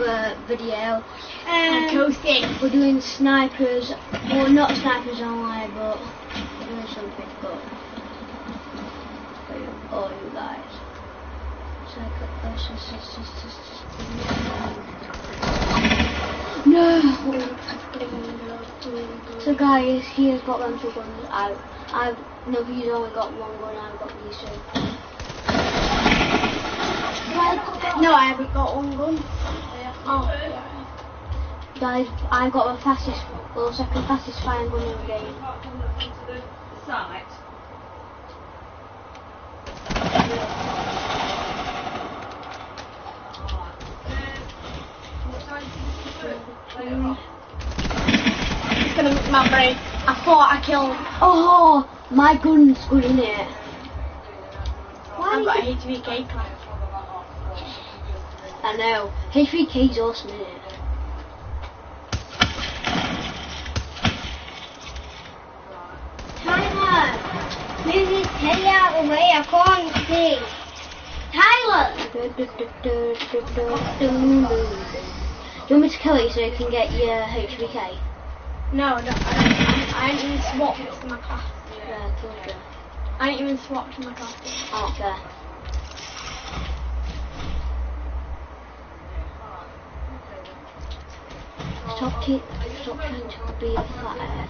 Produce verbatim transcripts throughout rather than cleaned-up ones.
uh, video. Um, coasting. We're doing snipers, well not snipers online, but we're doing something good. For you, all you guys. No! So guys, he has got them two guns. I, I've, no, he's only got one gun, I've got these two. No, I haven't got one gun. Oh. Guys, I've got the fastest, well, second fastest firing gun in the game. It's gonna make my brain. I thought I killed. Oh, my gun's good in it. Why I've got a H V K class. I know. H V K's awesome, isn't it? Tyler, move this telly out of the way. I can't see. Tyler. Do you want me to kill you so you can get your H V K? No, no, I, I ain't even swapped to my class. Yeah, I told you. I ain't even swapped to my class. Oh, fair. Stop, keep, stop trying to be a flathead.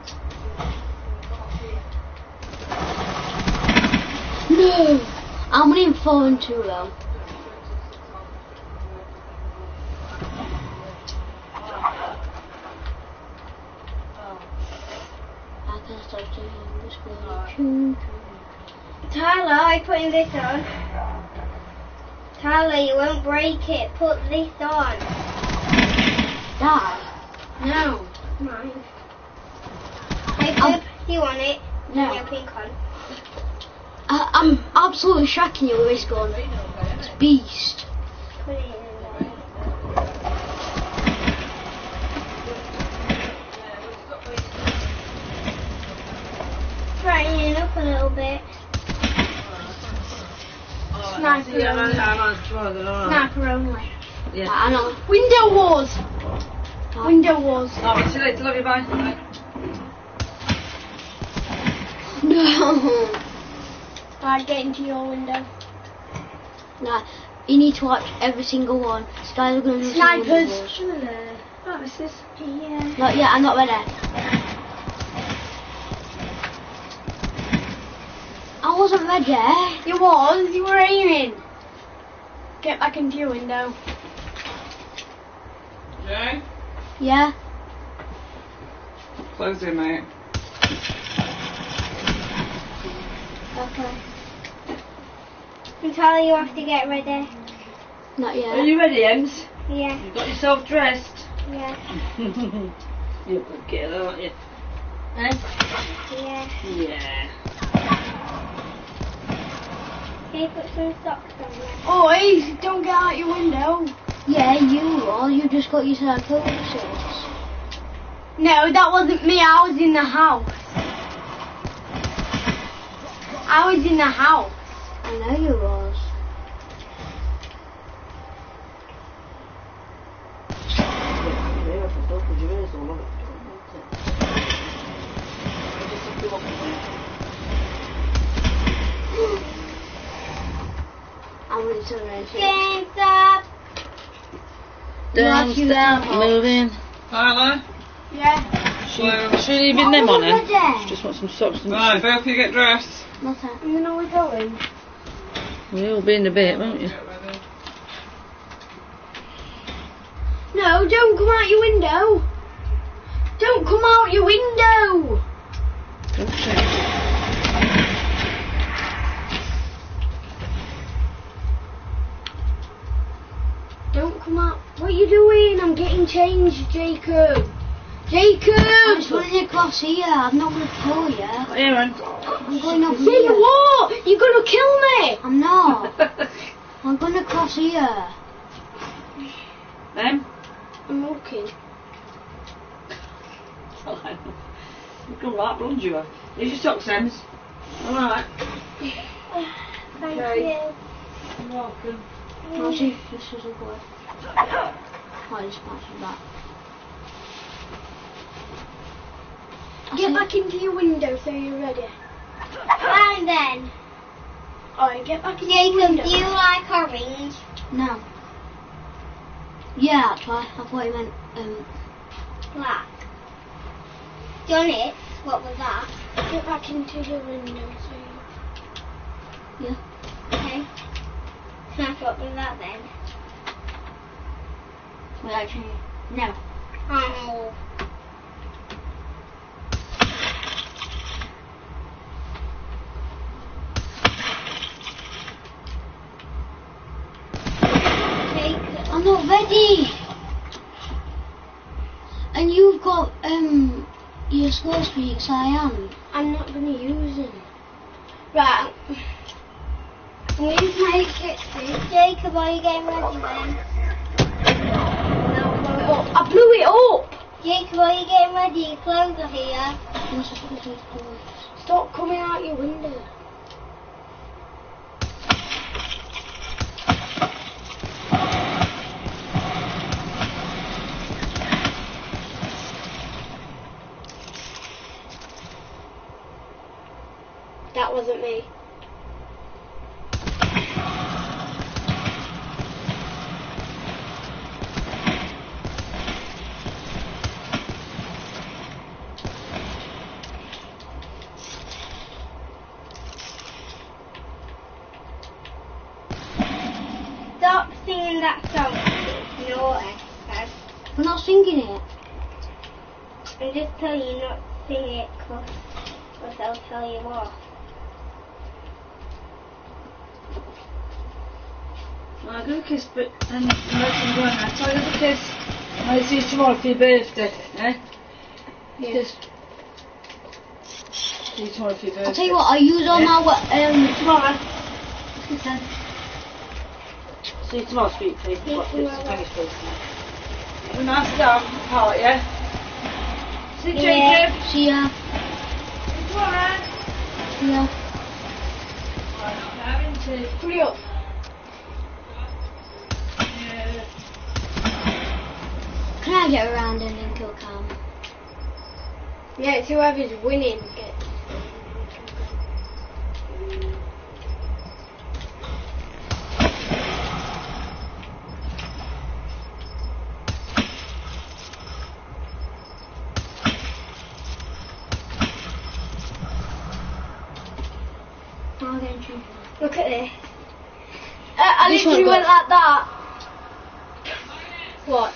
No! I'm winning four and two though. I can start doing this one. Tyler, I'm putting this on. Tyler, you won't break it. Put this on. Die? No. Mine. Hey, Um, put you on it. No. Your pink on. I, I'm absolutely shocking you with this gun. It's a beast. Put it in there. Brightening up a little bit. Sniper only. Sniper only. Yeah. I know. Window wars. Window wars. Oh, see you later, love you, bye. Bye. No. Right, get into your window. Nah, you need to watch every single one. Skylar going to Snipers. Oh, this is. Yeah. Not yet, I'm not ready. I wasn't ready. You was. You were aiming. Get back into your window. Jay? Yeah? Close it, mate. Okay. And Tyler, you have to get ready. Not Are yet. you ready, Ems? Yeah. You got yourself dressed? Yeah. You're a good girl, aren't you? Eh? Yeah. Yeah. Can you put some socks on there? Oh, hey, don't get out your window. Yeah, you all. You just got yourself purchases. No, that wasn't me. I was in the house. I was in the house. I know you was. I'm really sorry. Game stop. Don't stop moving. Tyler? Yeah. Should, should you leave them on then? Just want some socks and Right, both of you get dressed. What's that? And then are we going? You'll be in a bit, won't you? No, don't come out your window. Don't come out your window. Okay. Don't come out. What are you doing? I'm getting changed, Jacob. Jacob! I'm just running across here. I'm not going to kill you. Here, man. I'm going over Say here. what? You're gonna kill me. I'm not. I'm going to cross here. Em? I'm walking. You come right, plunge you. Here's your socks, Ems. Alright. Thank Okay. you. You're welcome. I'll see if this isn't good. Oh, just smashed that. Get back into your window so you're ready. Fine then. Alright, get back into your Jacob, window. do you like orange? No. Yeah, that's why. I thought you meant, um, Black. Done it. What was that? Get back into your window so you... yeah. Okay. Smash, what was that then? Well, actually, no. Oh. Jacob. I'm not ready. And you've got, um, your score streaks, I am. I'm not going to use them. Right. I'm going to use my H sixty. Jacob, are you getting ready then? Now blow it up. I blew it up! Jacob, are you getting ready? Your clothes are here. Yes, I think it's cool. Stop coming out your window. That wasn't me. Stop singing that song. It's naughty. Okay? We're not singing it. I'm just telling you not to sing it because I'll tell you off. I'm going to kiss, but then let him go and tell you the kiss. I'll see you tomorrow for your birthday, eh? Yeah. Just see you tomorrow for your birthday. I'll tell you what, I use all Yeah. my, wa- um, Tomorrow. what's it See you tomorrow, sweet pea. See you What, tomorrow. it's finished, please. Have a nice day, part, yeah? See you, Yeah. Jacob. See ya. See you tomorrow. See ya. Right, having tea. Hurry up. Yeah. Can I get around and then kill Cam? Yeah, it's whoever's winning gets. I'll get in trouble. Look at this. Uh, I This literally one went got- like that. Watch.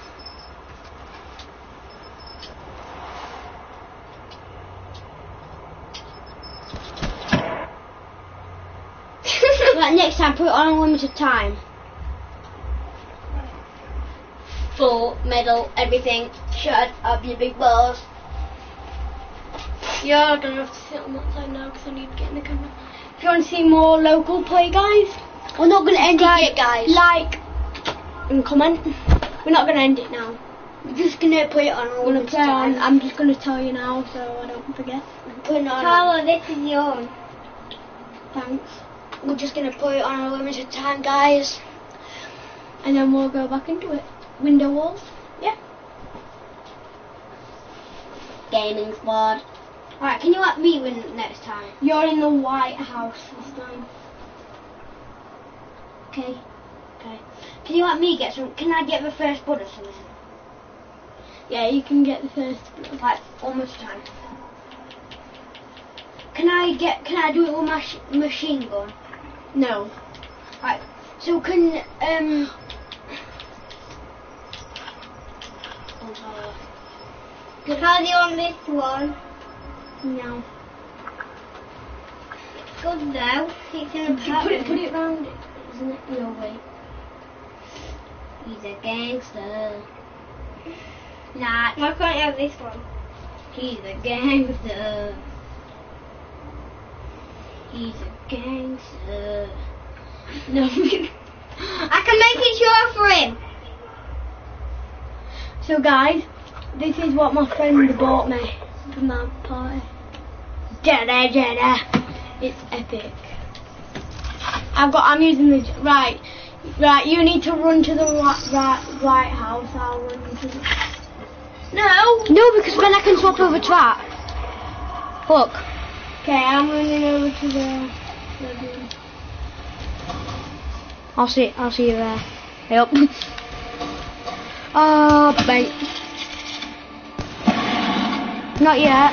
Right, next time, put it on unlimited time. Full, medal, everything. Shut up, you big balls. You're gonna have to sit on that side now because I need to get in the camera. If you want to see more local play, guys, We're not going to end subscribe, it yet, guys. like, and comment. We're not gonna end it now. We're just going to put it on We're gonna unlimited play on. time. I'm just gonna tell you now so I don't forget. Put it on. Carlo, this is yours. Thanks. We're just going to put it on unlimited time, guys. And then we'll go back into it. Window walls. Yeah. Gaming squad. Alright, can you let me win next time? You're in the White House this time. Okay. Okay. Can you let me get some? Can I get the first blood or something? Yeah, you can get the first. Like almost time. Can I get? Can I do it with my sh- machine gun? No. Right. So can um. How do you want this one? No. It's good though. It's in a Put it, put pattern. it round it, isn't it? No way. He's a gangster. Nah, Why can't you have this one? he's a gangster. He's a gangster. No. I can make it short for him. So guys, this is what my friend bought me from that party. Jada Jada. It's epic. I've got. I'm using the right. Right, you need to run to the right, right, right house. I'll run to the... No! No, because then I can swap over to that. Look. Okay, I'm running over to the bedroom. I'll see, I'll see you there. Yep. Oh, mate. Not yet.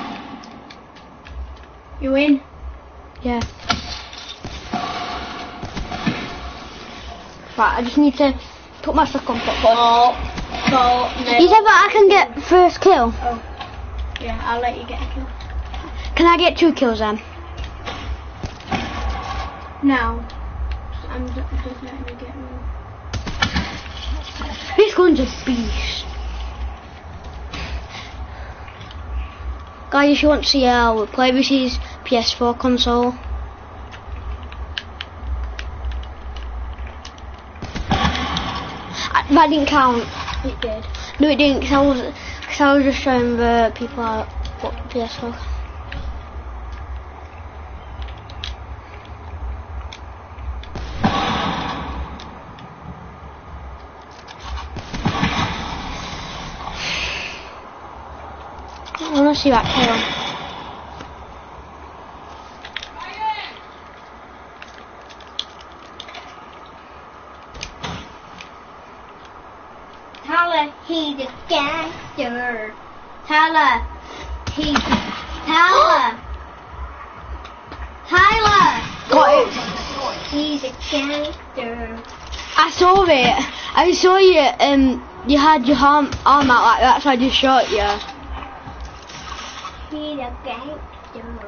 You in? Yeah. Right, I just need to put my stuff on football. So, no. You said that I can get first kill. Oh. Yeah, I'll let you get a kill. Can I get two kills then? No. I'm ju- just letting you get one. This gun's a beast. Guys, if you want to see how we play with his P S four console. I- That didn't count. It did. No, it didn't, because I was, cause I was just showing the people how what P S four. I want to see that kill. Tyler, he's a gangster. Tyler, he's Tyler. Tyler, Got it. he's a gangster. I saw it. I saw you. Um, you had your arm arm out like that, so I just shot you. He's a gangster.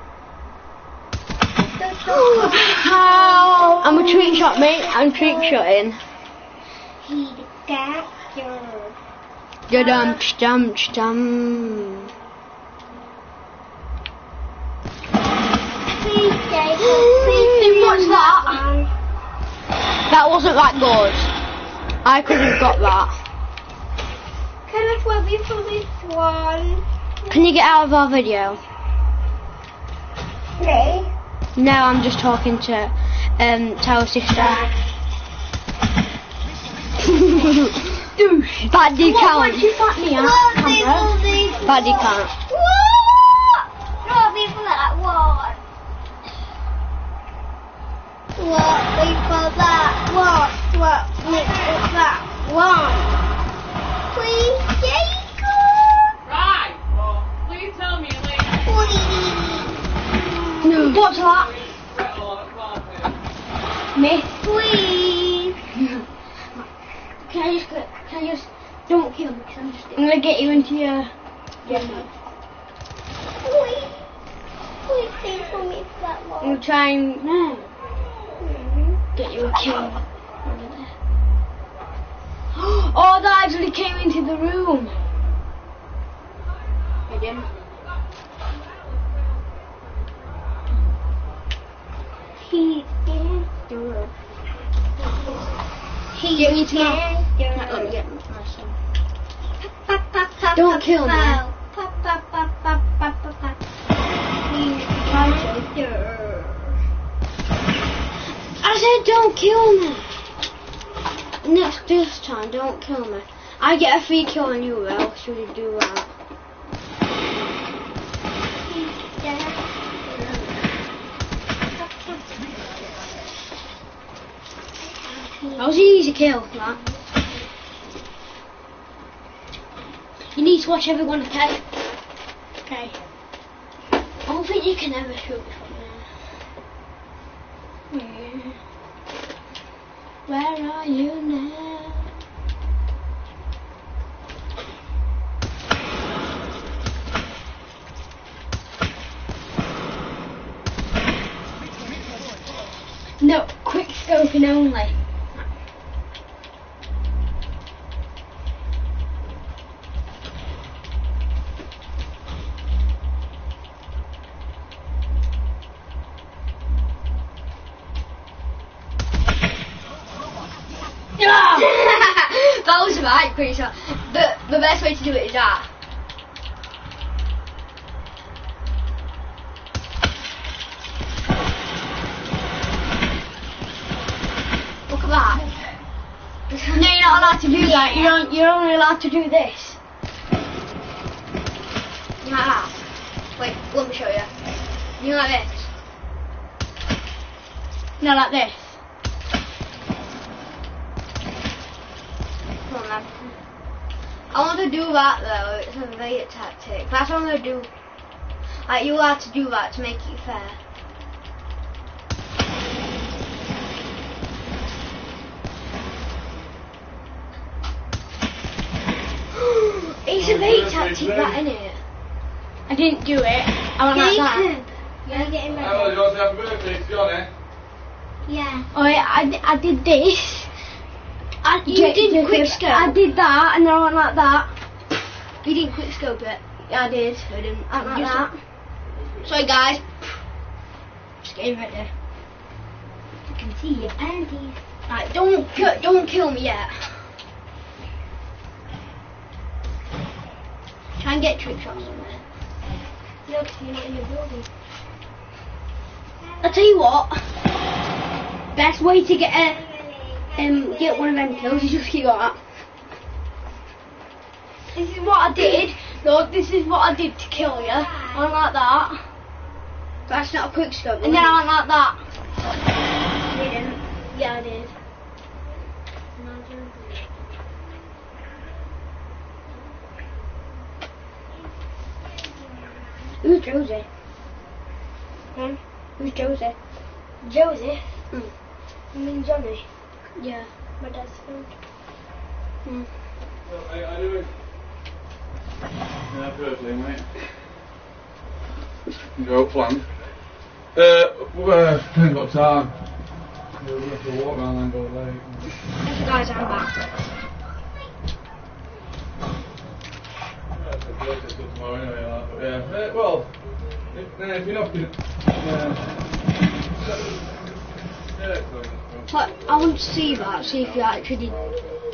How? I'm a trick shot, mate. I'm trick shotting. He's a gangster. You're dum dum dum. Please stay. Please What's that? That wasn't that good. I could have got that. Can I swap you for this one? Can you get out of our video? Me? No, I'm just talking to um Tower Sister. Douche. Baddy What count. would you fuck me out, camera? Baddy count. Swap me for that one. Swap me for that one. Swap me for that one. Please, Jacob. Right. Well, please tell me later. Please. No. What's that? Oh, well, Me? Please. Can I just go, can I just, don't kill me, because I'm just, I'm going to get you into your, yeah. Please. Please stay for me for that I'm one. going to try and no, Mhm. get you a kill over there. Oh, that actually came into the room. It didn't. He's gangster. He's Get me to my- gangster. Right, let me get my son. Pa, pa, pa, Don't pa, kill me. pa, pa, pa, pa, pa, pa, pa, pa. He's gangster. I said don't kill me. Next this time, don't kill me. I get a free kill on you, else should you do that? He's gangster. That was an easy kill, that. You need to watch everyone, okay? Okay. I don't think you can ever shoot me from there. Yeah. Where are you now? No, quick scoping only. That was right, pretty sure. But the best way to do it is that. Look at that. No, you're not allowed to do that. You're, on, you're only allowed to do this. Like that. Wait, let me show you. You like this. No, like this. Come on, man. I want to do that though. It's a bait tactic. That's what I'm gonna do. Like, you have to do that to make it fair. It's a bait tactic, that, isn't it? I didn't do it. I went like that. You're getting ready. Hello, you want to have a birthday, it's Johnny? Yeah. Oh, yeah, I, d- I did this. I, you J- did Jacob, quick scope. I did that, and then I went like that. You didn't quick scope it. Yeah, I did. I didn't. I went like Just- that. Sorry, guys. Just getting ready. You can see your panties. Right, don't ki- don't kill me yet. Try and get trick shots on there. Look, you're not in the building. I'll tell you what. Best way to get a um get one of them kills is just keep like that. This is what I did. Look, this is what I did to kill you. I went like that. That's not a quick scope. And then I went like that. You didn't. Yeah, I did. Who's Josie? Hmm? Who's Josie? Joseph. Mm. You mean Johnny? Yeah. My dad's friend. Mm. Well, I, I do it. Yeah, birthday, mate. Go, planned. Uh, well, uh, ain't got time. We'll have to walk around and go late. Okay, guys, I'm back. Yeah, it's a birthday till tomorrow anyway, like, but yeah. Uh, well, if, uh, if you're not gonna... Yeah. Yeah, it's fine, it's fine. But I want to see that, see if you actually did.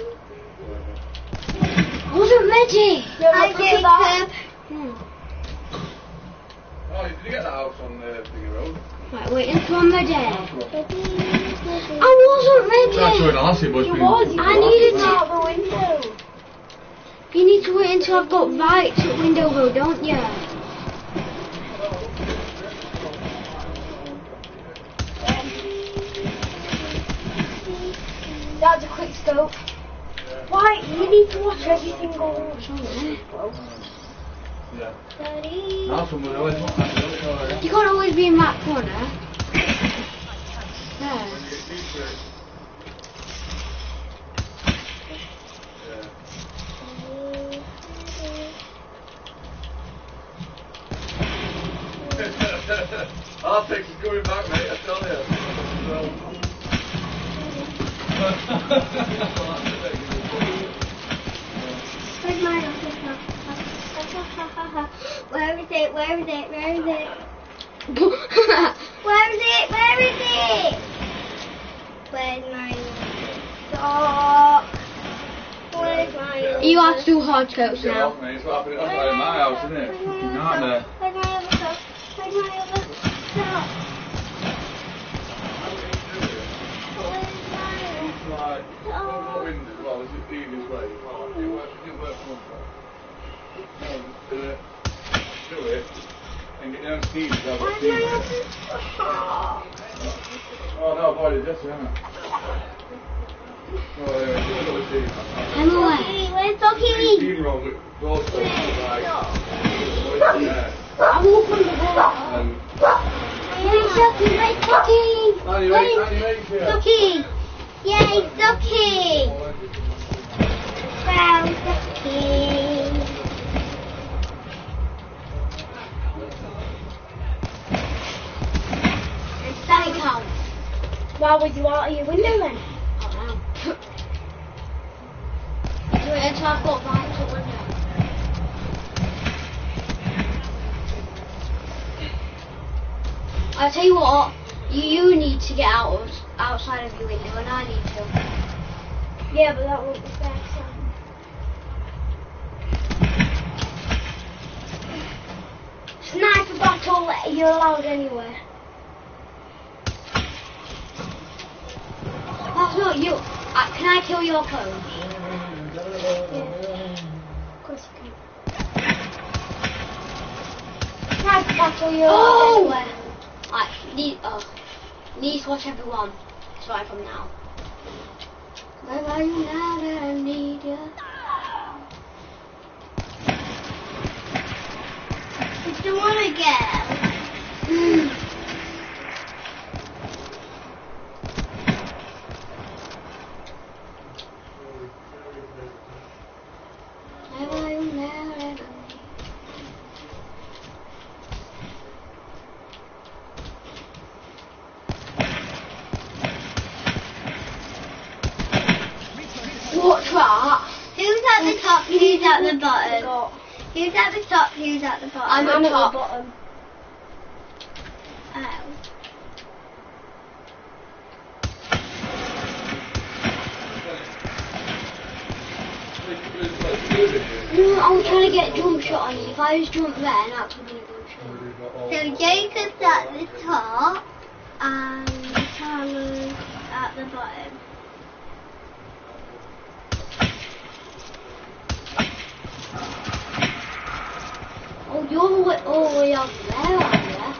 I wasn't ready. I get that. Hmm. Oh, did you get that house on the Thingy Road? Right, wait until I'm ready. I wasn't That's where ready. the lassie was. You was. You I was needed to- out the window. You need to wait until I've got right to window though, don't you? That's a quick scope. Why? You need to watch everything go on. Yeah. Daddy. That's one where I went on. You can't always be in that corner. There. Artex is coming back, mate, I tell you. Where's my Where is it? Where is it? Where is it? Where is it? Where is it? Where's my Stop. Where's my You have to do hard scopes Get now. off, mate, it's what happened outside of my house, isn't it? Fucking nightmare. Where's my other stuff? Where's my other stuff? It's like, what window as well, is it the easiest way? Well, it works, it didn't work for one time. No, just do it. Do it. And get down Steve, because I've got Steve. Oh no, I've already just, haven't I? Oh, yeah, still got the Steve. I'm away. Where's Doki? Steve wrong, but doors closed, like, yeah. I'm open the door. And, Where's Doki? Where's Doki? Annie, mate, Annie, mate, here. Doki! Yay, Doki! Wow, Doki! Danny count. Why was you out of your window then? I don't know. Wait until I've got right to window. I'll tell you what, you, you need to get out of outside of your window and I need to. Yeah, but that won't be fair, so. Sniper battle, you're allowed anywhere. That's not you. Uh, can I kill your coach? Of course you can. Can I tackle your Oh! everywhere? I need. Oh, need to watch everyone. Starting from now. Where are you now that I need you? Did you want to go? Mm. Where are you now that I need you? What's that? Who's at the top? Who's at the bottom? Who's at the top? Who's at the bottom? I'm at the top. bottom. Oh. No, I was trying to get a jump shot on you. If I just jump there, that could be a jump shot. So Jacob's at the top and Tyler's at the bottom. Oh, you're all the way, all the way up there, aren't you?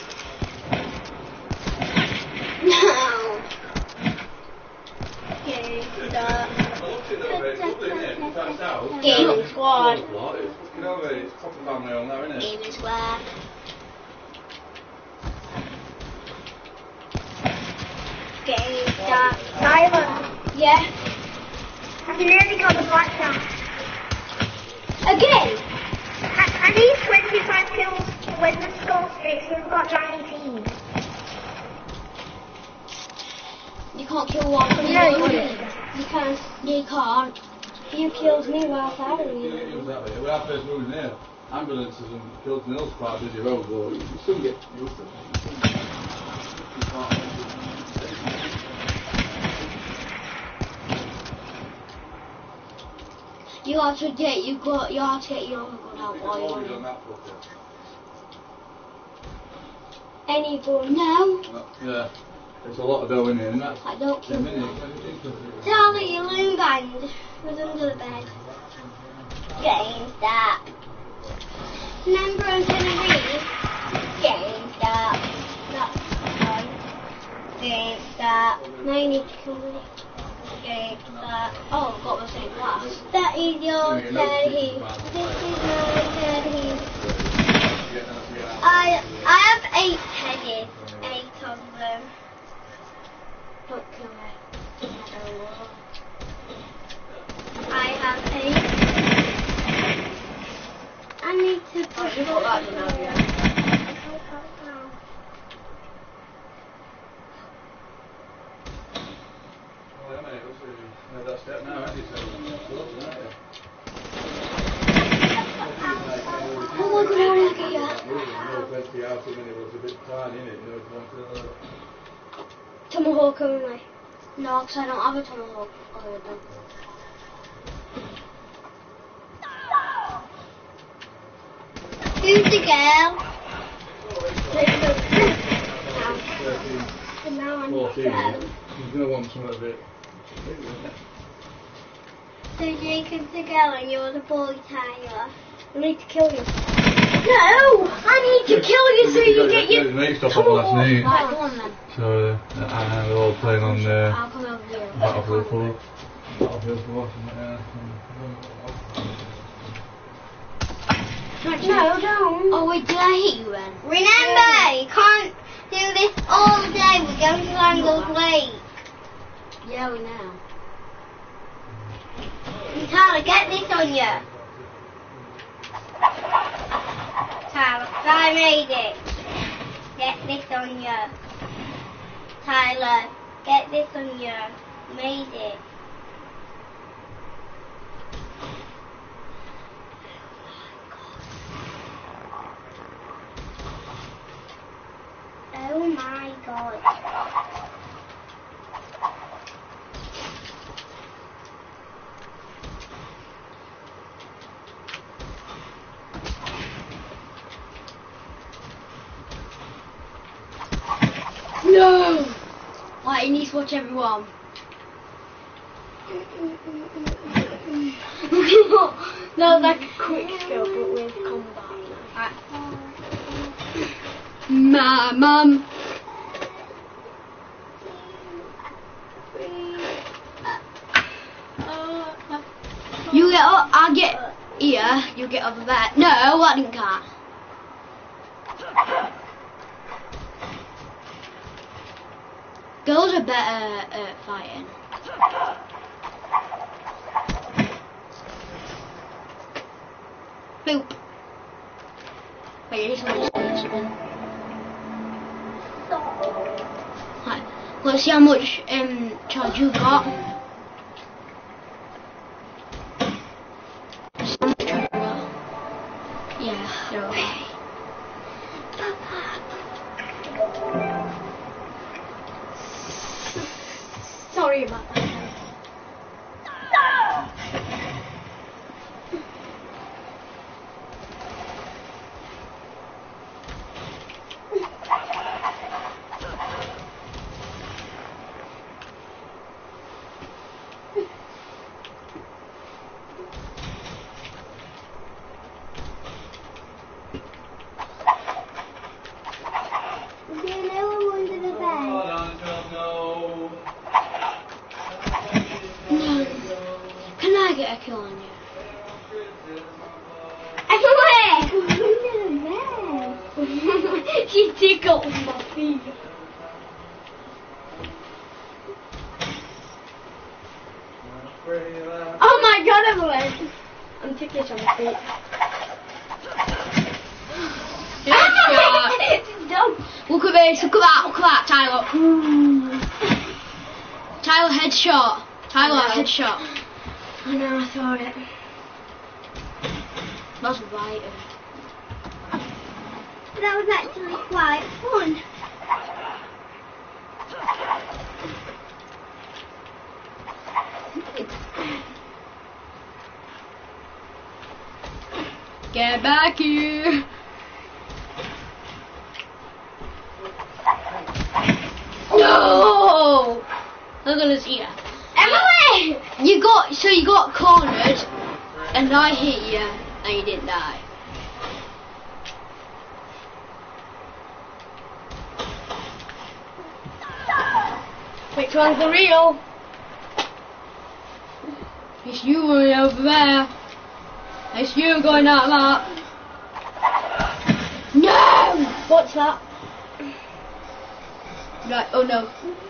No. Okay, start. Game squad. You know, it's proper family on there, isn't it? Game squad. Game start. Tyler, Yeah. have you nearly got the black down? Again. I, I need twenty-five kills when the score sticks. We've got nineteen. You can't kill one from No, your you team. You can't. You can't. You killed me whilst I It was was that way. When I first moved in here, ambulances and killed in those quite busy roads, but you still get used to it. You can't. You have to get you got you have to get your own gun out while you're Always on on it. that fucker. Any gun? No. Uh, Yeah. There's a lot of dough in here, and that's I don't a kill minute. them. Tell that your loom band was under the bed. Game start. Number I'm gonna read. Game start. That's one. Game start. Now you need to kill me. Game start. Oh, I've got the same class. That is your teddy. This is my teddy. I I have eight teddies. Eight of them. Don't kill me. I have eight. I need to Oh, put you got that in now, yeah. Oh, yeah, mate, what's the- made that step now, haven't you? So, close, aren't you? Oh my god, how did I get you? No place to house, I mean, it was a bit tiny, innit? You know, if you wanted to, uh, Tomahawk only. No, because I don't have a tomahawk. Oh, then. Who's the girl? thirteen, And now I'm fourteen. girl. She's going to want some of it. So Jacob's the girl and you're the boy, Tyler. I need to kill you. No! I need to kill you so you get your Mate, stop on last night. Right, go on then. So, uh, uh, we're all playing on uh, I'll come over here. Battlefield four. Battlefield four, something like that. No, don't. Oh wait, did I hit you then? Remember, you can't do this all day. We're going to Langle's Lake. Yeah, we know. And Tyler, get this on you. Tyler, I made it. Get this on you. Tyler, get this on you. Made it. Oh my god. No! Right, you need to watch everyone. That was like a quick skill, but with combat. Right. My mum. You get up, I get here, you get over there. No, I didn't count. Girls are better at fighting. Boop. Wait, this one's something. Right, let's see how much um, charge you got. Yeah, so. Sorry about that. Get a kill on you. Everywhere! She tickled my feet. Oh my god, everywhere! I'm ticklish on my feet. Look at this, look at that, look at that, Tyler. Tyler, headshot. Tyler, headshot. I know, I saw it. That's right. That was actually quite fun. Get back here. No! Look at this here. Emily! You got, so you got cornered, and I hit you, and you didn't die. Which one's the real? It's you going over there. It's you going out that. No! What's that? Right, oh no.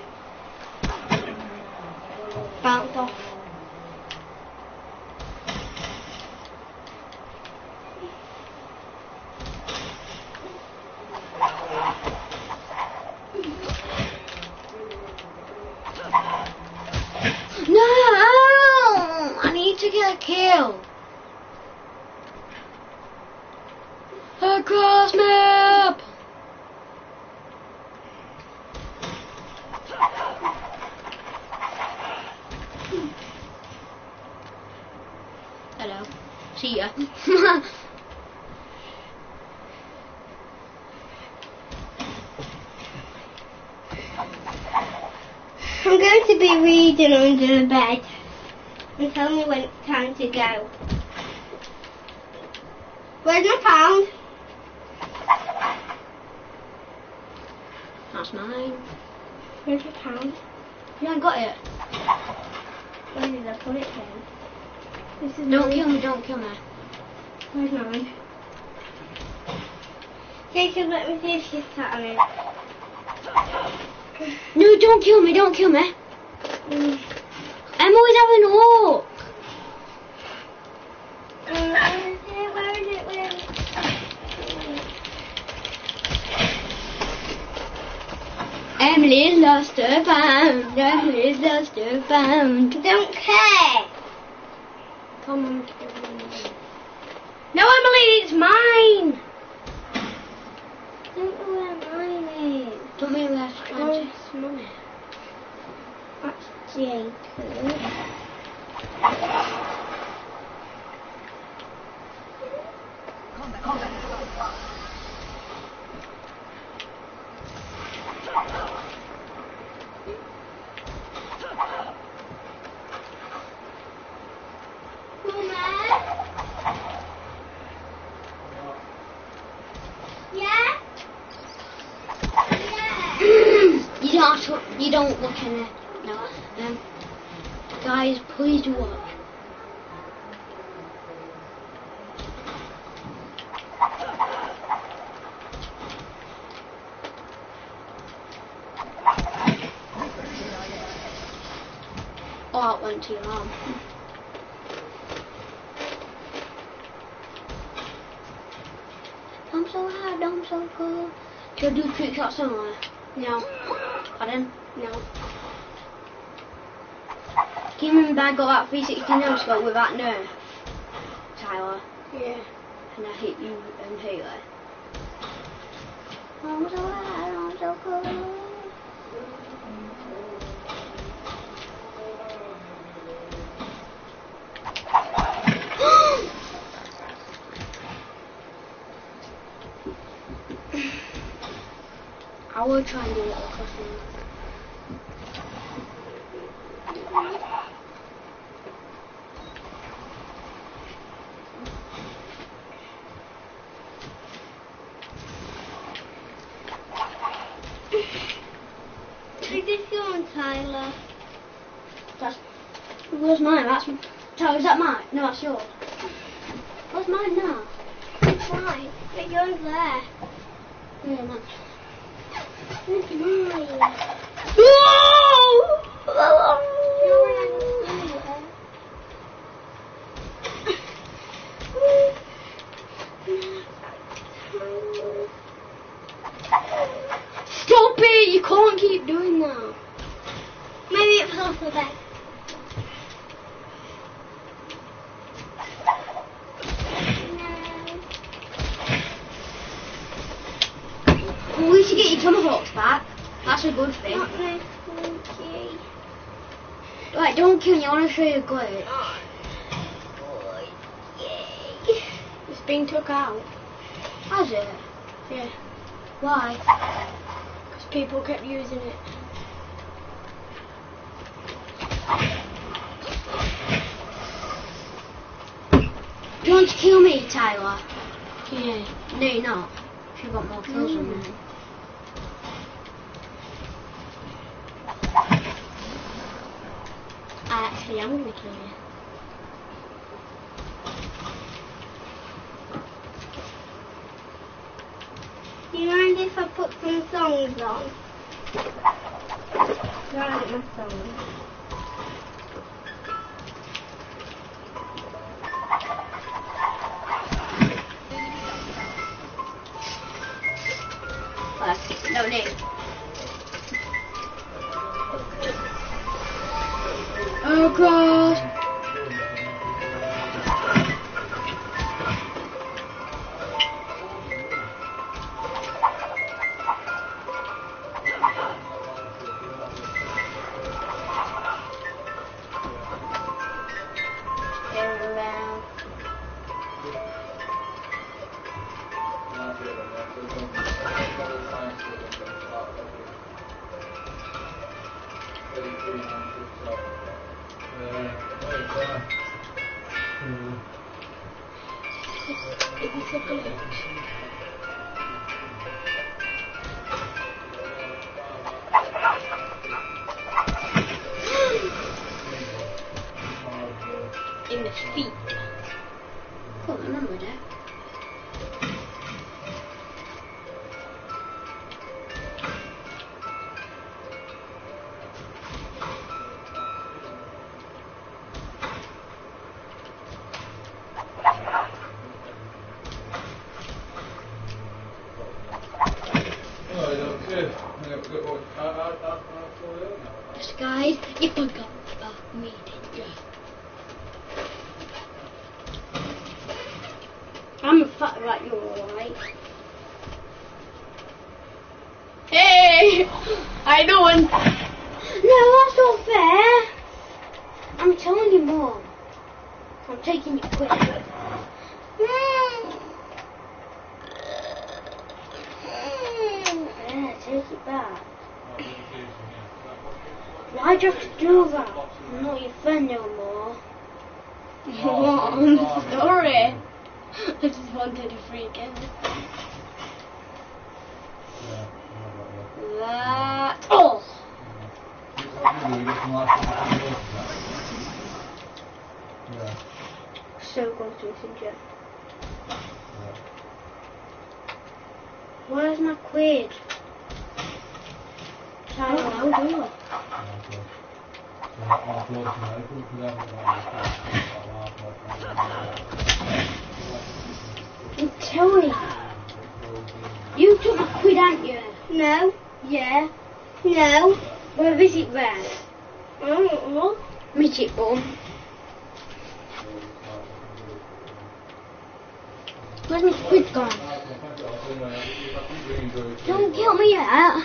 Bounced off. No! I need to get a kill. A cross map! Hello. See ya. I'm going to be reading under the bed and tell me when it's time to go. Where's my pound? That's mine. Where's your pound? You haven't got it. Where did I put it then? This is Don't mine. kill me, don't kill me. Where's mine? Jacob, let me see if she's sat on it. No, don't kill me, don't kill me. Mm. I'm always having hope. Uh, where is it? Where is it? Where is it? Emily's lost her pound. Emily's lost her pound. Don't care. Come on. No, Emily, it's mine. Don't know where mine is. Don't make me have to try Oh, and it's money. That's Jacob. tr- you don't look in it. No. Um, guys, please do watch. Oh, it went to your arm. I'm so hard, I'm so cool. Should I do trick shots somewhere? No. Pardon? No. Do you remember I got that three sixty no scope with that nerf? Tyler. Yeah. And I hit you and Haley. I'm so hard, I'm so cool. I will try and do it across the Is this yours, Tyler? That's, where's mine? That's, Tyler, is that mine? No, that's yours. Where's mine now? It's mine. But yours there. Yeah, mine. It's mine. Stop it! You can't keep doing that. Maybe it was off the bed. Well, we should get your tomahawks back. That's a good thing. Not no sneaky. Right, don't kill me. I want to show you a glitch. Yay. It's been took out. Has it? Yeah. Why? Because people kept using it. Do you want to kill me, Tyler? Yeah. No, you're not. You've got more kills than me. I actually am going to kill you. Do you mind if I put some songs on? Right, my song. No need. Oh god. In the feet. Can't remember that. Yes, guys, you forgot about me, didn't you? I'm a fat rat, you're alright. Hey! How you doing? No, that's not fair. I'm telling you, Mom. I'm taking you quick. Yeah, take it back. Why'd you have to do that? I'm not your friend no more. What? I'm sorry. I just wanted to freak out. That. Oh! do, we get some last time. Yeah. So close to it, yeah. Yeah. Where's my quid? I don't know, do I? I'm telling you. You took my quid, hadn't you? No. Yeah. No. Where is it then? I don't know. Midget bum. Where's my quid gone? Don't kill me yet.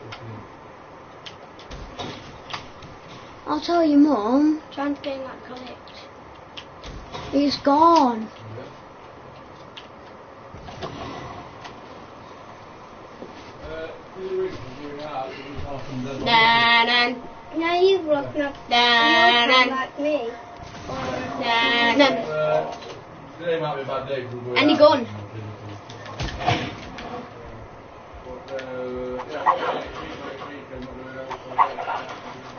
I'll tell your mum. Trying to gain that collect. It's gone. Nah, nah. No, you've lost no. Nah, You're not nah. like me. Nah, nah. Today might be a bad day for going Any out. gun? But, uh, yeah, next week, I'm not going out.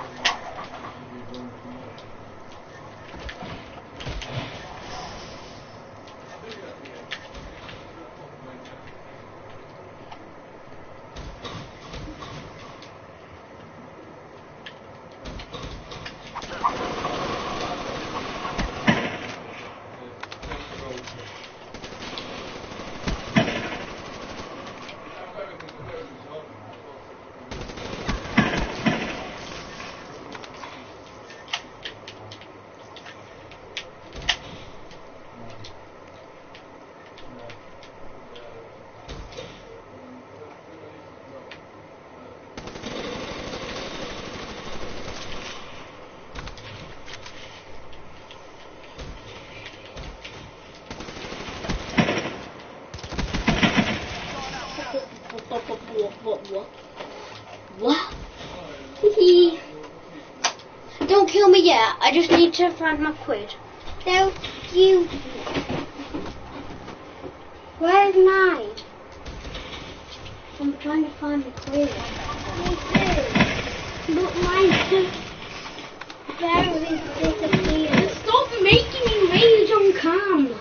What? Don't kill me yet. I just need to find my quid. Don't you. Where's mine? I'm trying to find the quid. Me too. But mine's just barely disappeared. Stop making me rage on cam.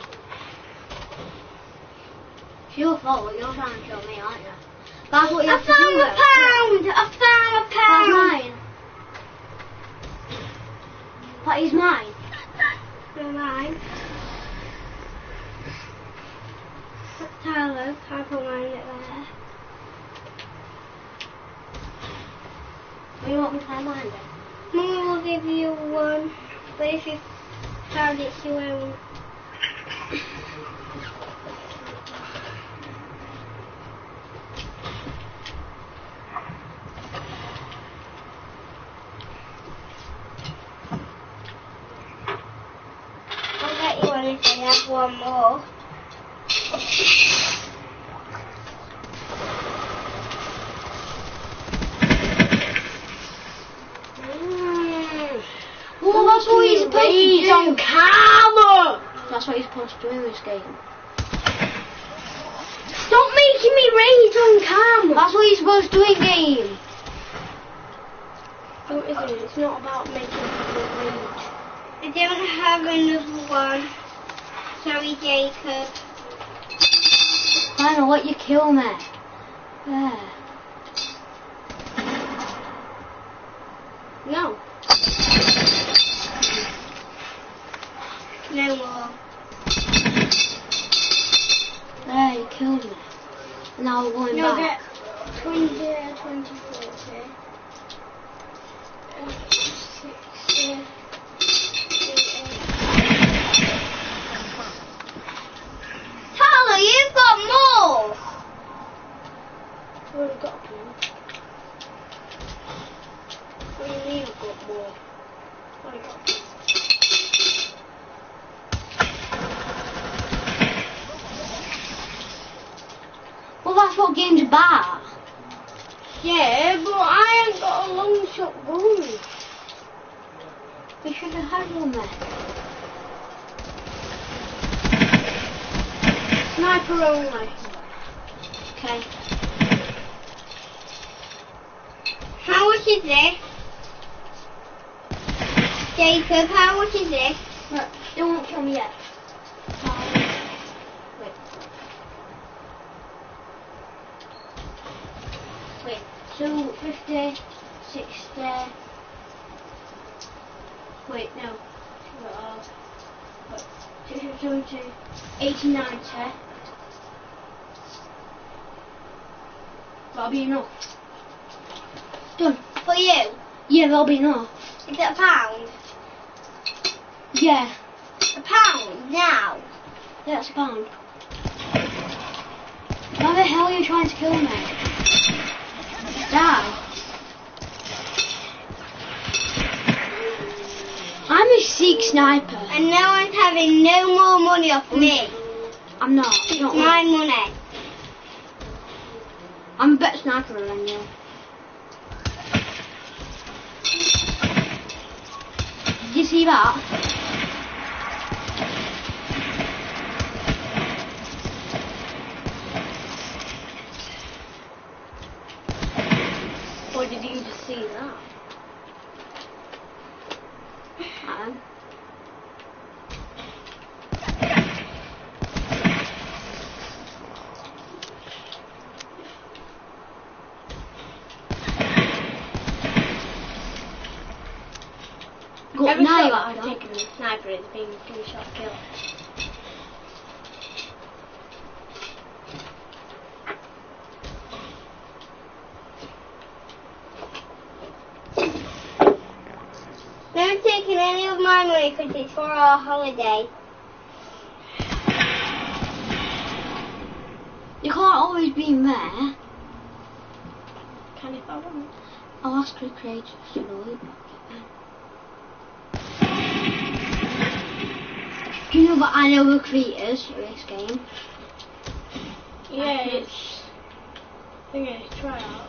It's your fault. You're trying to kill me, aren't you? That's what you I have to do. found a though. pound! I found a That's pound! mine. What is mine? They're mine. Tyler, I put mine in there. What do you want me to find mine then? Mum will give you one, but if you found it, she won't. I'll get you one if I have one more. Mm. Well, that's what you're supposed to do. On camera. That's what you're supposed to do in this game. Stop making me rage on camera. That's what you're supposed to do in game. No, it isn't. It's not about making people rage. I don't have another one. Sorry, Jacob. Fine, I'll let you kill me. There. No. No more. There, you killed me. Now we're going No, back. get twenty, twenty, forty. sixty. Tyler, you've got more! I've already got a few. What do you mean I've got more? I've already got a few. Well, that's what game's about. Yeah, but I ain't got a long shot gun. We should have had one there. Sniper only. Okay. How much is this? Jacob, how much is this? Right, they won't kill me yet. Wait. Wait, so fifty, sixty. Wait, no. Uh, wait, sixty, seventy, eighty, ninety. That'll be enough. Done. For you? Yeah, that'll be enough. Is it a pound? Yeah. A pound now? Yeah, that's a pound. Why the hell are you trying to kill me? Die. I'm a Sikh sniper. And no one's having no more money off me. I'm not. It's Don't my worry. money. I'm a better sniper than you. Did you see that? Or did you just see that? Um, Got Every now shot you that are I've taken with a sniper has been a two shot kill. Don't take any of my money because it's for our holiday. You can't always be in there. Can if I want. I'll ask the creators to know. Do you know that I know the creators of this game? Yeah, it's. I think it's try out.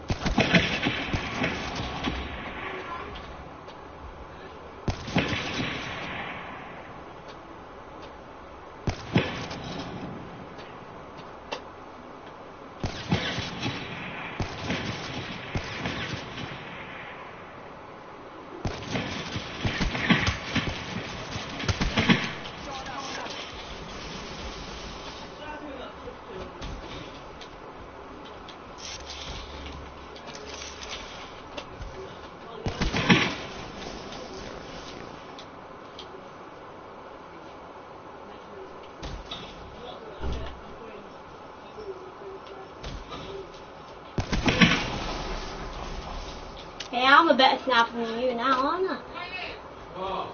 Yeah, I'm a better sniper than you now, aren't I? Oh.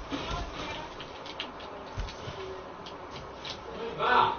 Ah.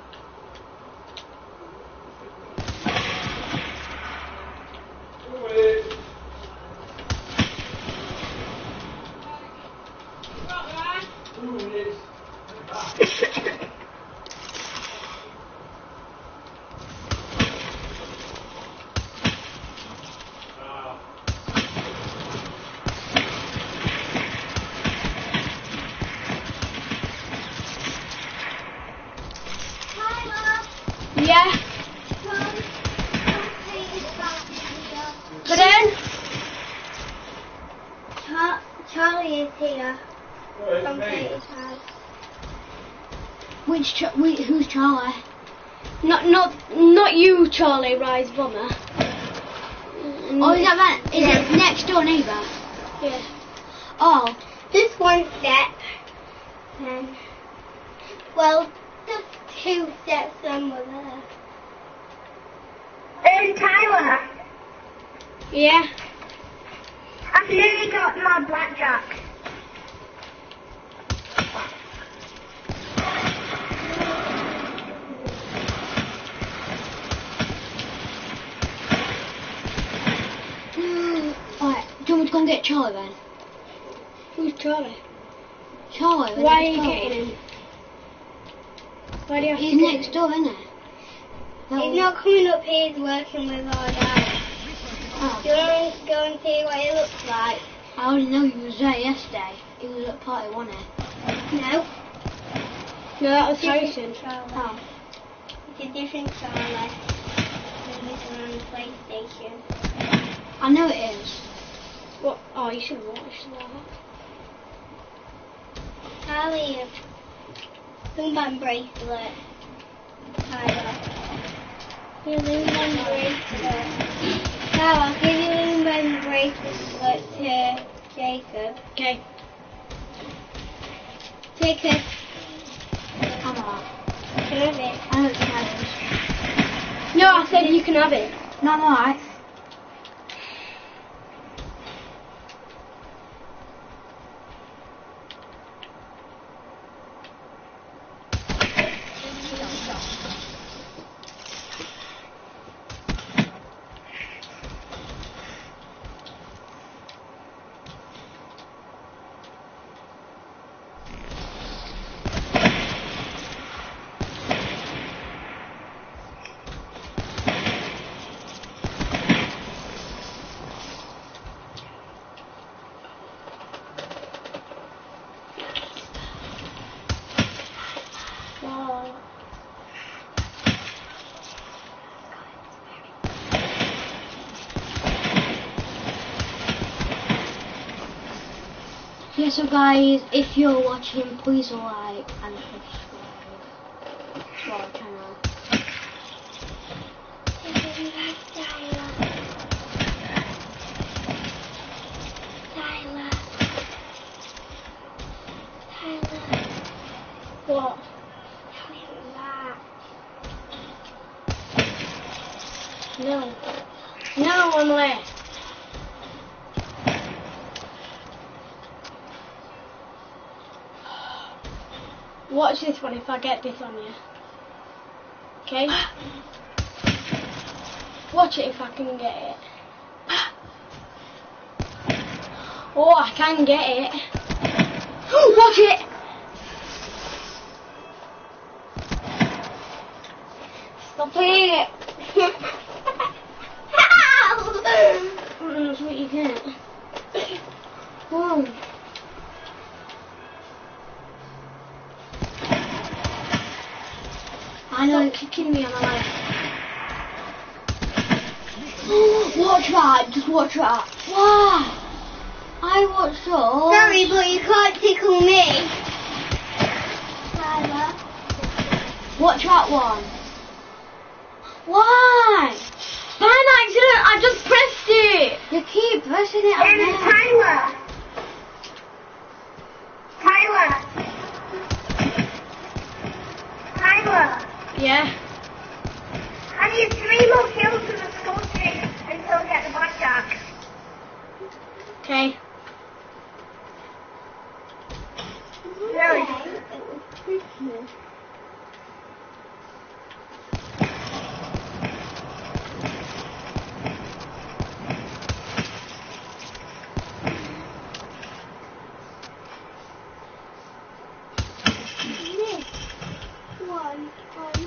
Yeah. But then, Char- Charlie is here. Well, From it's me. Katie's house. Which Ch- wait, who's Charlie? not not not you, Charlie Rise Bomber. Oh, is that man? Is it next door neighbour? Yeah. Oh, Just one step. And, well, just two steps and we're there. Um, Tyler, Yeah. I've nearly got my blackjack. alright. Do you want me to go and get Charlie then? Who's Charlie? Charlie. when Why are it's you Charlie. getting him? Why do you have He's to get next him? door, isn't he? He's not coming up here, he's working with our dad. Oh. Do you want to go and see what he looks like? I already know he was there yesterday. He was at party, wasn't he? No. No, that was Different Tyson. Charlie. Oh. It's a different Charlie. Than this one on the PlayStation. I know it is. What? Oh, you should watch that. Harley, Lumban bracelet. Tyler. Your Lumban bracelet. Tyler, give your Lumban bracelet to Jacob. Okay. Jacob, I'm not. can I have it? I don't think I can. No, I said you can have it. No, no, I. Yeah, so guys, if you're watching, please like and subscribe to our channel. Tyler. Tyler. What? Tell him that. No. No, I'm late. Watch this one if I get this on you. Okay? Watch it if I can get it. Oh, I can get it. Watch it! Stop it! That's what you get. Whoa. I know. Stop kicking me on my life. Watch that, just watch that. Wow. I watched all. Sorry, but you can't tickle me. Tyler. Watch that one. Why? By an accident, I just pressed it. You keep pressing it on And there. Tyler. Tyler. Tyler. Yeah. I need three more kills to the skull stick until I get the blackjack. Okay. No. One, one,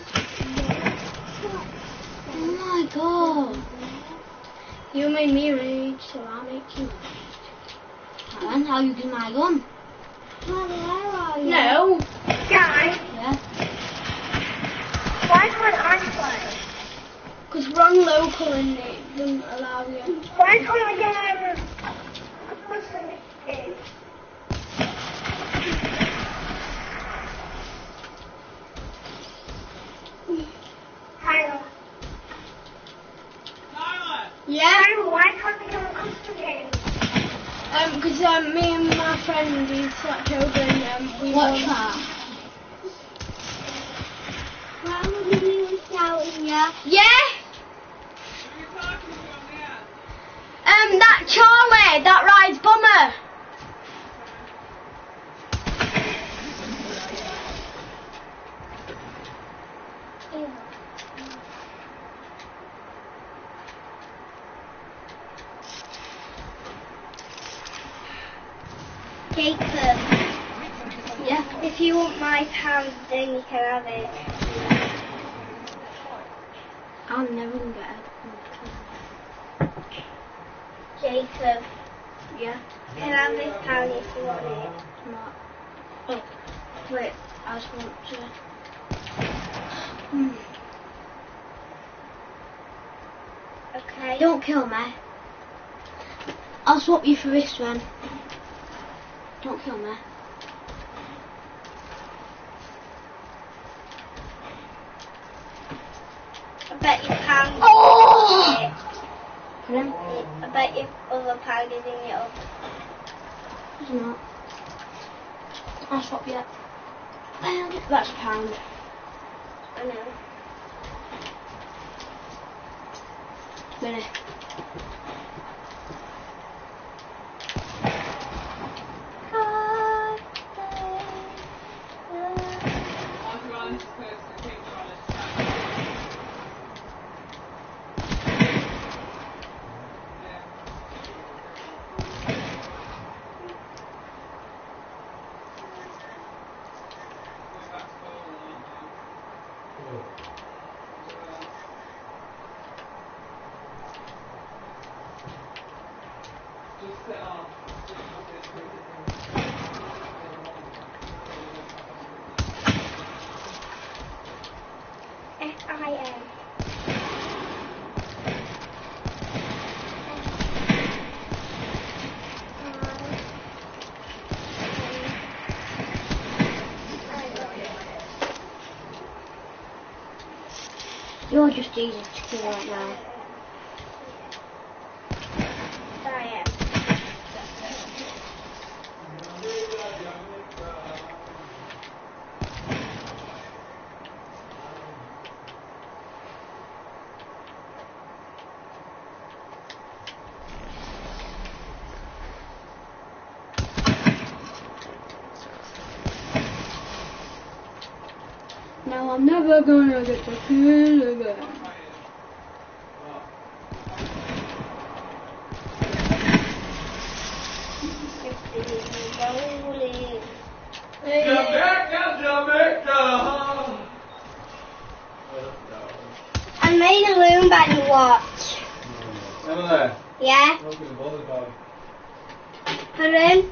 Oh my god. You made me rage, so I'll make you rage. And how you do my gun? Mother, where are you? No. Guys, Yeah. why can't I play? Because we're on local and it doesn't allow you. Why can't I get over? What's the name? Tyler. Yeah. Tyler, why can't we have a custom game? Um, because um, me and my friend we slept over and um, we Watch won. that. Why would we be shouting ya? Yeah. Um, that Charlie that rides Bomber. Jacob, Yeah. if you want my pound, then you can have it. I'm never gonna get it. Jacob, Yeah. can I have this pound if you want it? Not. Oh, wait. I just want to. Hmm. Okay. Don't kill me. I'll swap you for this one. Don't kill me. bet your pound. Oh! Pardon? I bet your other pound is in your. It's not. I'll swap you. That's a pound. I know. Really? S I M. You're just easy to kill right now. I am. Now I'm never gonna get to kill again. Rolling. Jamaica, Jamaica. I made a loom band watch. Emily, Yeah? look at the volleyball. Pardon?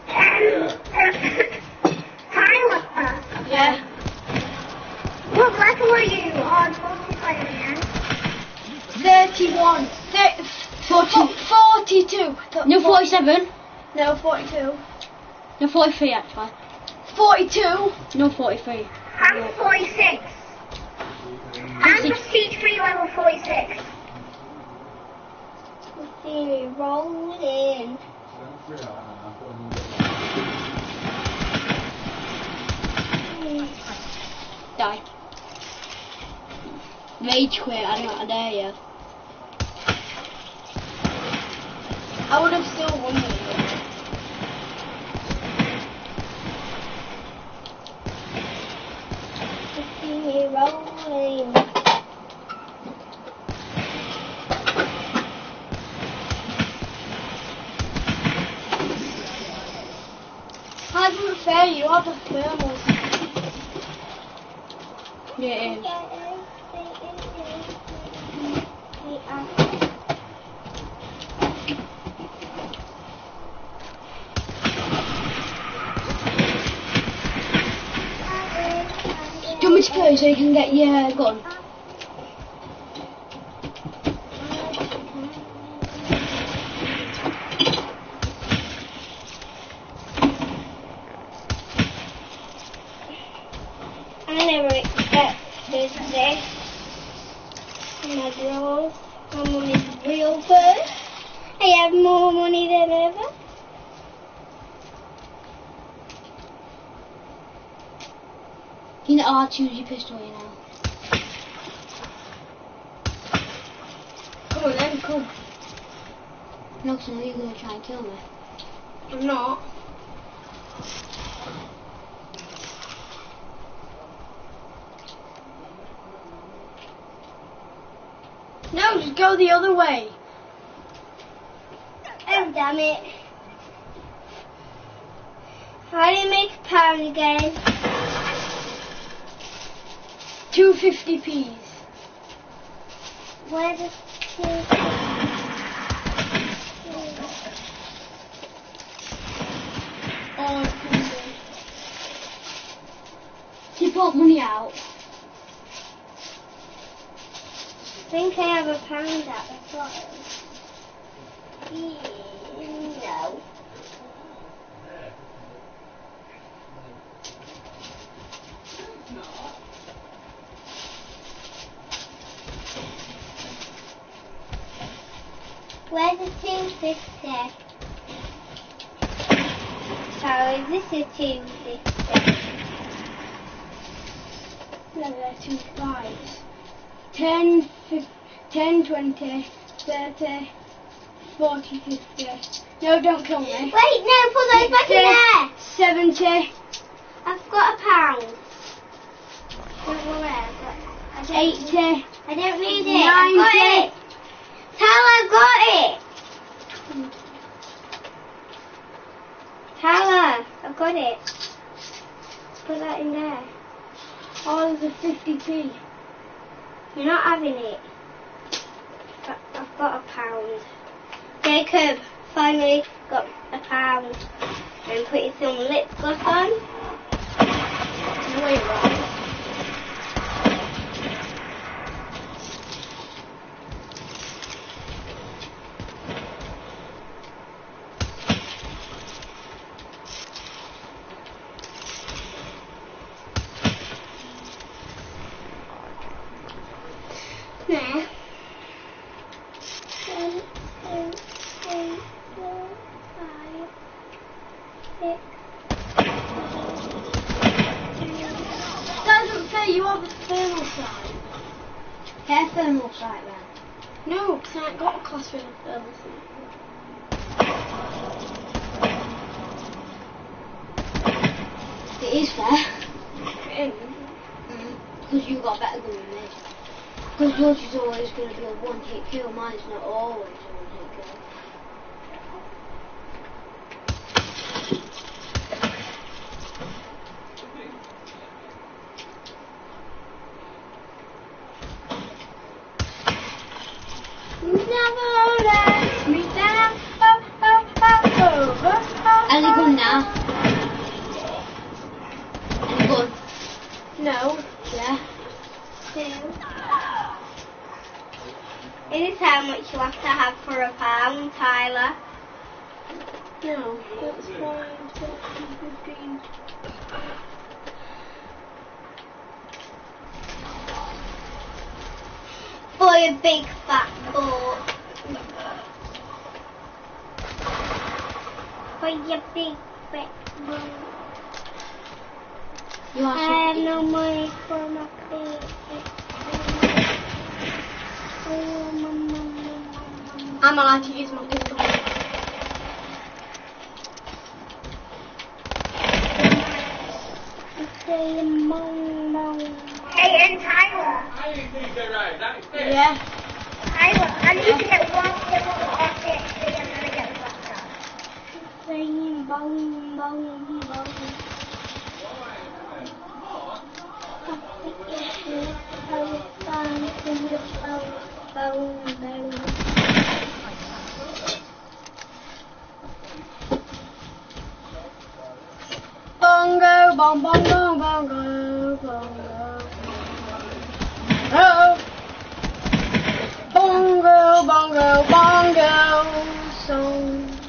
Yeah. What level were you on multiplayer, man? thirty-one. Thir- forty, forty-two. No, forty-seven. No, forty-two. No, forty-three actually. forty-two. No, forty-three. I'm forty-six. I'm prestige three level forty-six. See, rolling. Die. Rage quit, I don't dare you. I would have still won it. See me rolling. How is it fair? You have the thermals. Yeah, it is. Do you want me to kill you so you can get your gun? I never expected this. My drawers. My money's real first. I have more money than ever. You know, I'll choose your pistol, you know. Come on then, come. No, because I know you're going to try and kill me. I'm not. No, just go the other way. Oh, damn it. How do you make a pound again? two fifty p's. Where does Oh, You brought money out. I think I have a pound at the bottom. No. Where's the two fifty? So is this a two fifty? No, they're two fives. Ten, fif- ten, twenty, thirty, forty, fifty. No, don't kill me. Wait, no, put those back in there. seventy, I've got a pound. Don't worry, I've got, I don't eighty, need, I don't need it. I've got ninety. it. Tell I've got it. Tell her, I've got it. Put that in there. all the fifty p. You're not having it. But I've got a pound. Jacob finally got a pound. I'm putting some lip gloss on. No way, right? There. One, two, three, four, five, six. That doesn't say you have a thermal sight. Hair thermal sight then. No, because I ain't got a class with a thermal sight. It is fair. Mm. Because you got better than me. Because yours is always going to be a one hit kill, mine's not always a one hit kill. Never let me down. Oh, oh, oh, oh, oh, oh, Any gun now? Any gun? No. Yeah. Two. It is how much you have to have for a pound, Tyler. No. That's fine. thirteen, fifteen. For your big fat boat. For your big fat boat. You I are have so no money for my big fat Oh, mama, mama, mama. I'm allowed to use my pistol. Say mom, mom. Hey, and Tyler. I didn't think they're right. That's it. Yeah. Tyler, I need to get one kibble off it so I'm going to get the laptop. Saying bong, bong, bong. Bongo, bong, bongo, bongo, bongo. Oh. Bongo, bongo, bongo song.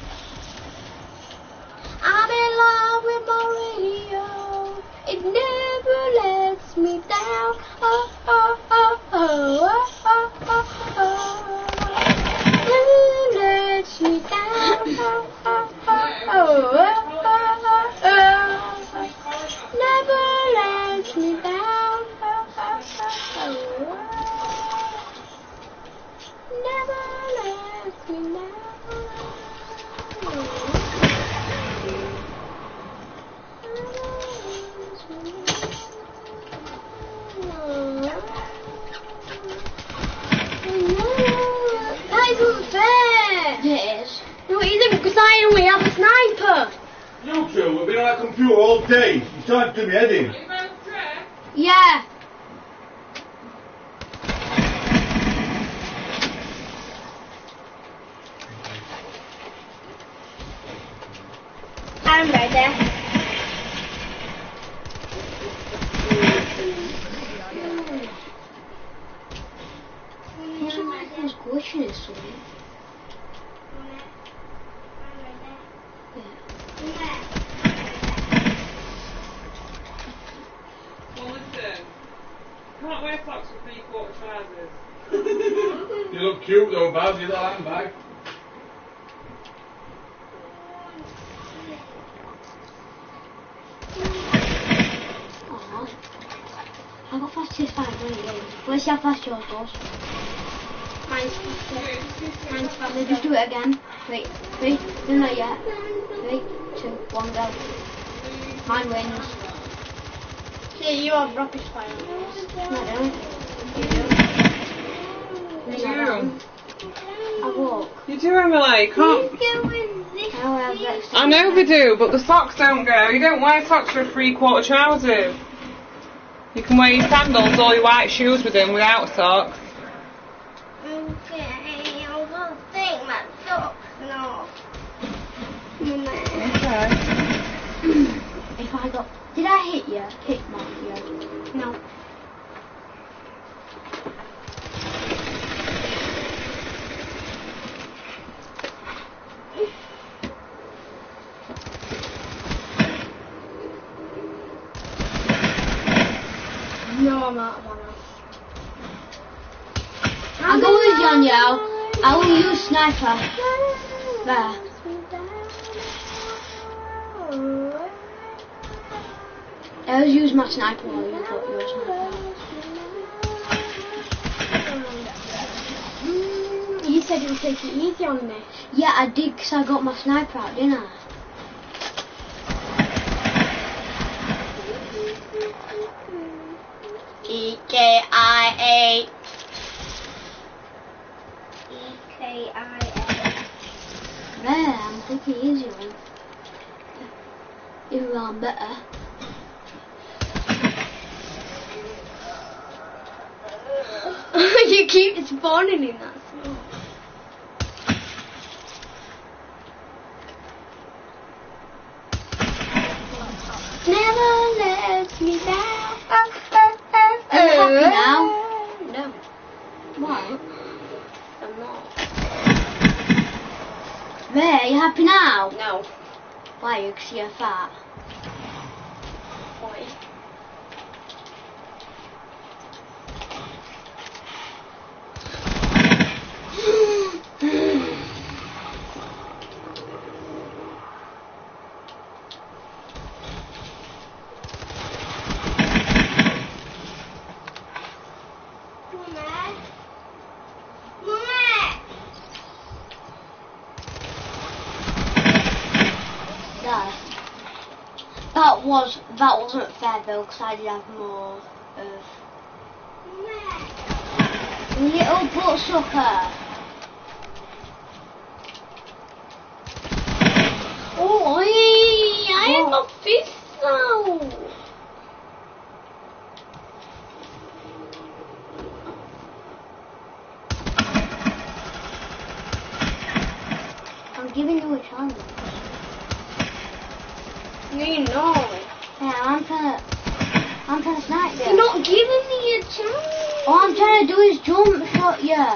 I'm in love with my radio. It never lets me down. Oh, oh, oh, oh, oh, oh, oh. Never lets me down. Oh, oh, oh, oh, oh, oh, oh. Never lets me down. Oh, oh, oh, oh. Never lets me down. That isn't fair! It is. No, it isn't, because I only have a sniper! You two have been on that computer all day. You're starting to do me head in. Yeah. I'm ready. Who's who's glitching this one? Well, listen. Can't wear socks with three quarter trousers. You look cute though, Baz. You like that bag? I got fastest five minutes. Let's see how fast yours goes. Mine's faster. Mine's faster. Let's just do it again. Wait, three, no, not yet. Three, two, one, go. Mine wins. See, you have rapid fire. No, I don't. You do. You No, I don't. do. I walk. You do, Emily. Can't. I don't have that. I know they do, but the socks don't go. You don't wear socks for three-quarter trousers. You can wear your sandals or your white shoes with them without socks. Okay, I'll just take my socks off. Mama. Okay. If I got. Did I hit you? Hit Matthew? No. No, I'm out of ammo. I'll go with you, Danielle. I will use sniper. There. I'll use my sniper while you got your sniper. You said you would take it easy on me. Yeah, I did because I got my sniper out, didn't I? E K I A. E K I A. There, I'm taking it easy on. Even though I'm better. You keep spawning in that smoke. Never lets me down. Are you happy now? No, Why? I'm not. There, are you happy now? No. Why? Because you're fat. Why? Mama. Mama. There. That was, that wasn't fair though, because I did have more of... Mama. Little butt sucker. Oh, I have a fish now. I'm giving you a chance. No, you know. Yeah, I'm trying to, I'm trying to snipe you. You're not giving me a chance. All I'm trying to do is jump shot you.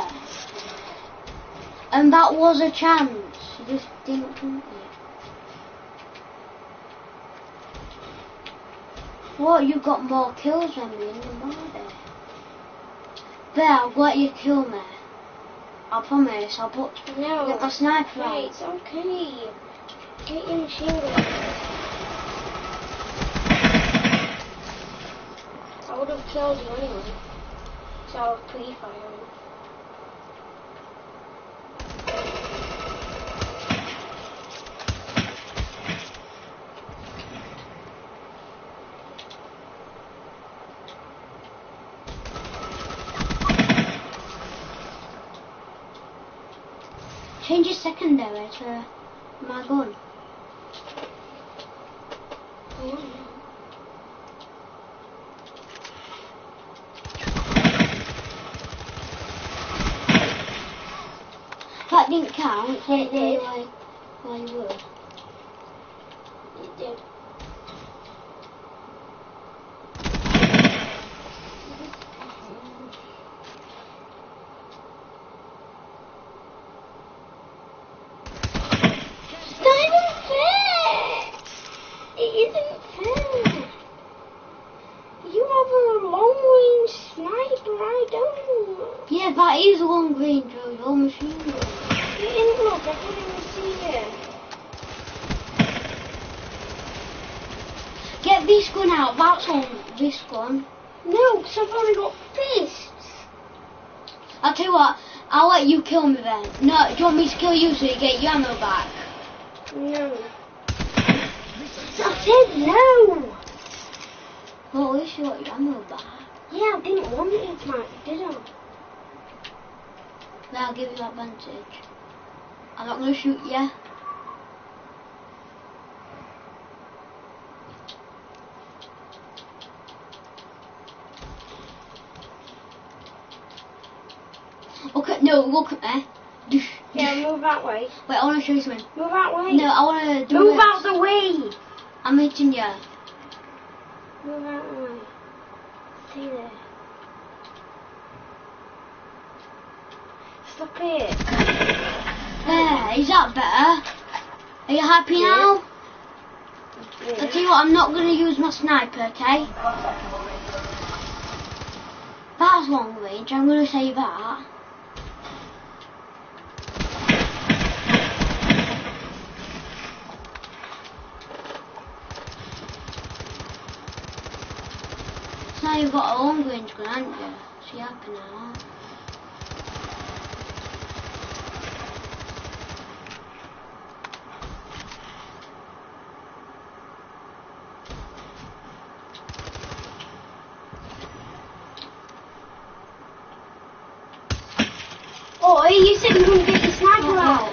And that was a chance. You just didn't jump it. What, you got more kills than me in your body. There, I'll let you kill me. I promise, I'll put No. get my sniper Hey, out. it's okay. Get your machine gun. I would have killed you anyway. So I was pre-firing. Change your secondary to my gun. That didn't count. It did. Why, why you would? It did. It's not even fair. It isn't fair. You have a long-range sniper, I don't. Yeah, that is long range of your machine gun. You didn't look, I didn't even see it. Get this gun out, that's on this gun. No, because I've only got fists. I'll tell you what, I'll let you kill me then. No, do you want me to kill you so you get your ammo back? No. I said no. Well, at least you got your ammo back. Yeah, I didn't want it, Mike, did I? Then I'll give you advantage. I'm not going to shoot you. Okay, no, look at me. Yeah, move that way. Wait, I want to show you something. Move that way. No, I want to do Move this. out the way. I'm hitting you. Move out the way. See there. Stop it. There, is that better? Are you happy Yeah. now? Yeah. I'll tell you what, I'm not going to use my sniper, okay? That's long range, I'm going to say that. So now you've got a long range gun, haven't you? So you're happy now. Oh, you said you wouldn't get your sniper out.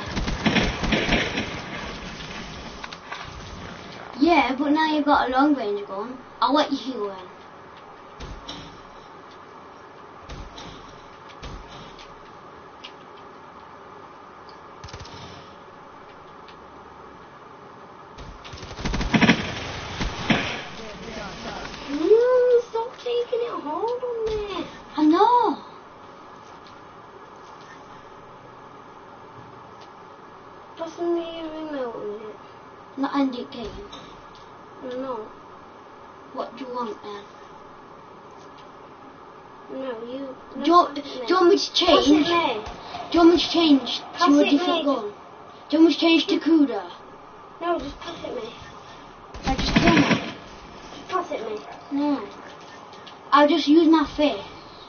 Yeah, but now you've got a long range gun. I'll let you heal then. Mm, stop taking it hard on me. I know. Doesn't need a remote on it. Not end it game. No. What do you want then? No, you. Do you, want, do you want me to Pass it change? me. Do you want me to change Pass to a it different me. gun? Do you want me to change to Kuda? No, just pass it me. I just kill me. Just pass it me. No. I'll just use my fist.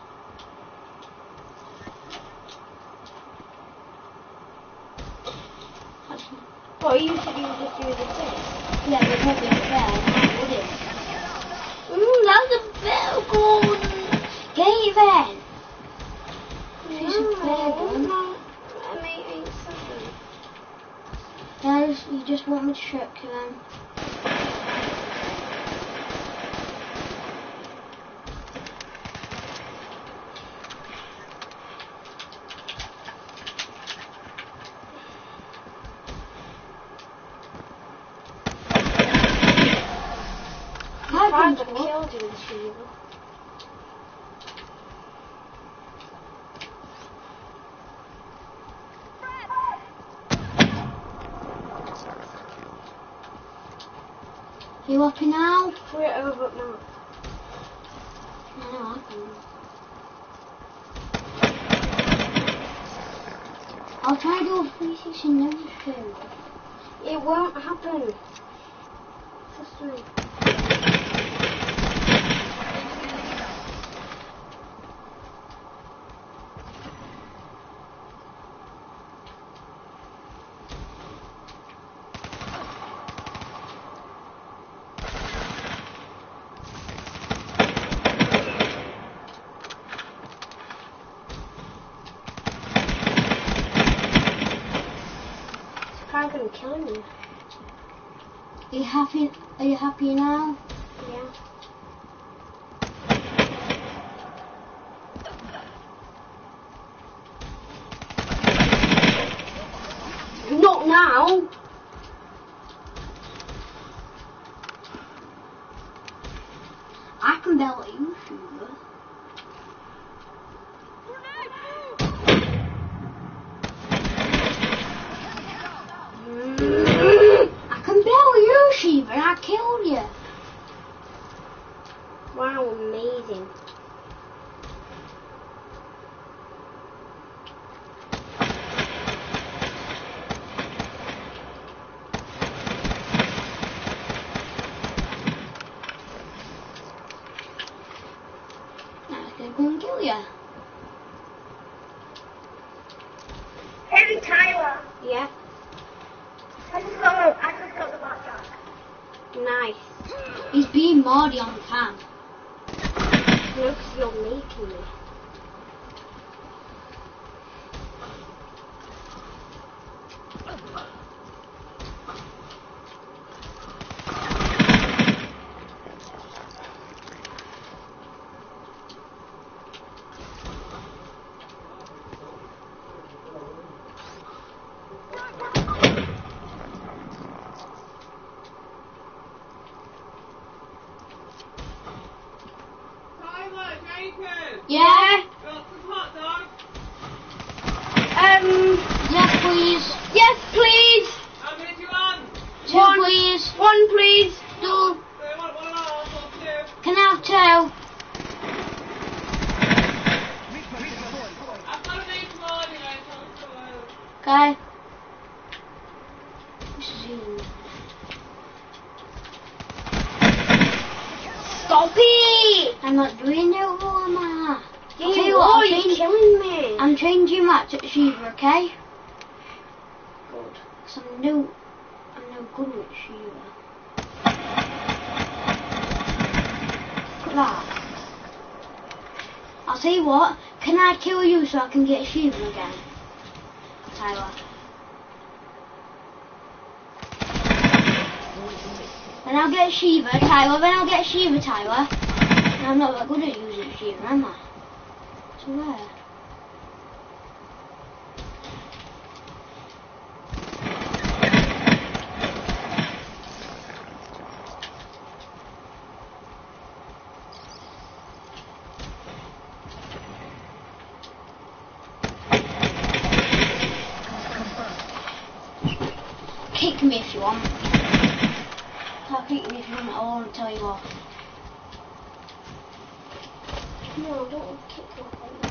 Actually, Oh, you said you would just use a fist. yeah, it won't be fair, now, would it? Mm, that's a better gun. Get it then. It's a No, fair gun. no. M eight eight seven. Guys, you just want me to trick you then? I I tried to can kill you with shield. You happy now? We're over now. I know I can. I'll try to do a three sixty never show. It won't happen. Trust me. I'm gonna kill him. Are you happy? Are you happy now? Yeah. Not now. I can barely use you. I can barely use you, but I killed you. Wow, amazing. gonna come and kill you. Heavy Tyler. Yeah. I just got, I just got the blackjack. Nice. He's being Mardy on the cam. No, because you're making me. Tyler, Jacob! Yeah? Got some hot dogs? Um, Yes, please. yes, please. How many do you want? Two, One. please. One, please. Two. Do you want one and a half or two? Can I have two? I've got to make more anyway, so I'm still out. Okay. This is you. Stop it. I'm not doing it, Mama. Yeah, I'll tell you you what, are. I'll You're change- killing me. I'm changing Matt to Shiva, okay? Good. Because I'm no, I'm no good with Shiva. Look at that. I'll tell you what, can I kill you so I can get Shiva again? Tyler. Then I'll get Shiva, Tyler, then I'll get Shiva, Tyler. And I'm not that good at using Shiva, am I? So where? Kick me if you want. I'll kick me if you want, I won't tell you off. No, don't kick your face.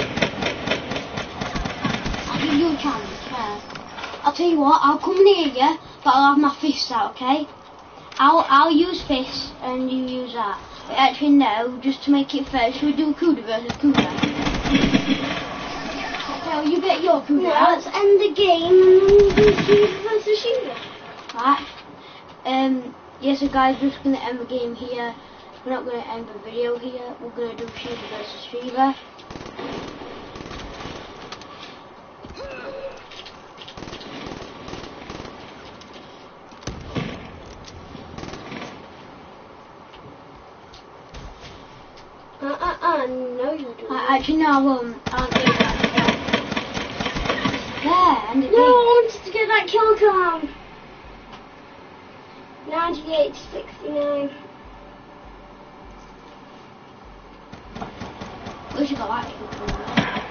I'll give you a chance first. I'll tell you what, I'll come near you, but I'll have my fists out, okay? I'll I'll use fists and you use that. But actually no, just to make it fair, should we do Kuda versus Kuda? Okay, well, you get your Kuda No, out. let's end the game. Shiva versus Shiva. Right. Um yeah, so guys, we're just gonna end the game here. We're not gonna end the video here. We're gonna do Shiva versus Shiva. Uh uh uh, no you do. I actually no, I won't. I'll do that. There, and it No, I wanted to get that kill cam. ninety-eight to sixty-nine. At least you got that kill cam.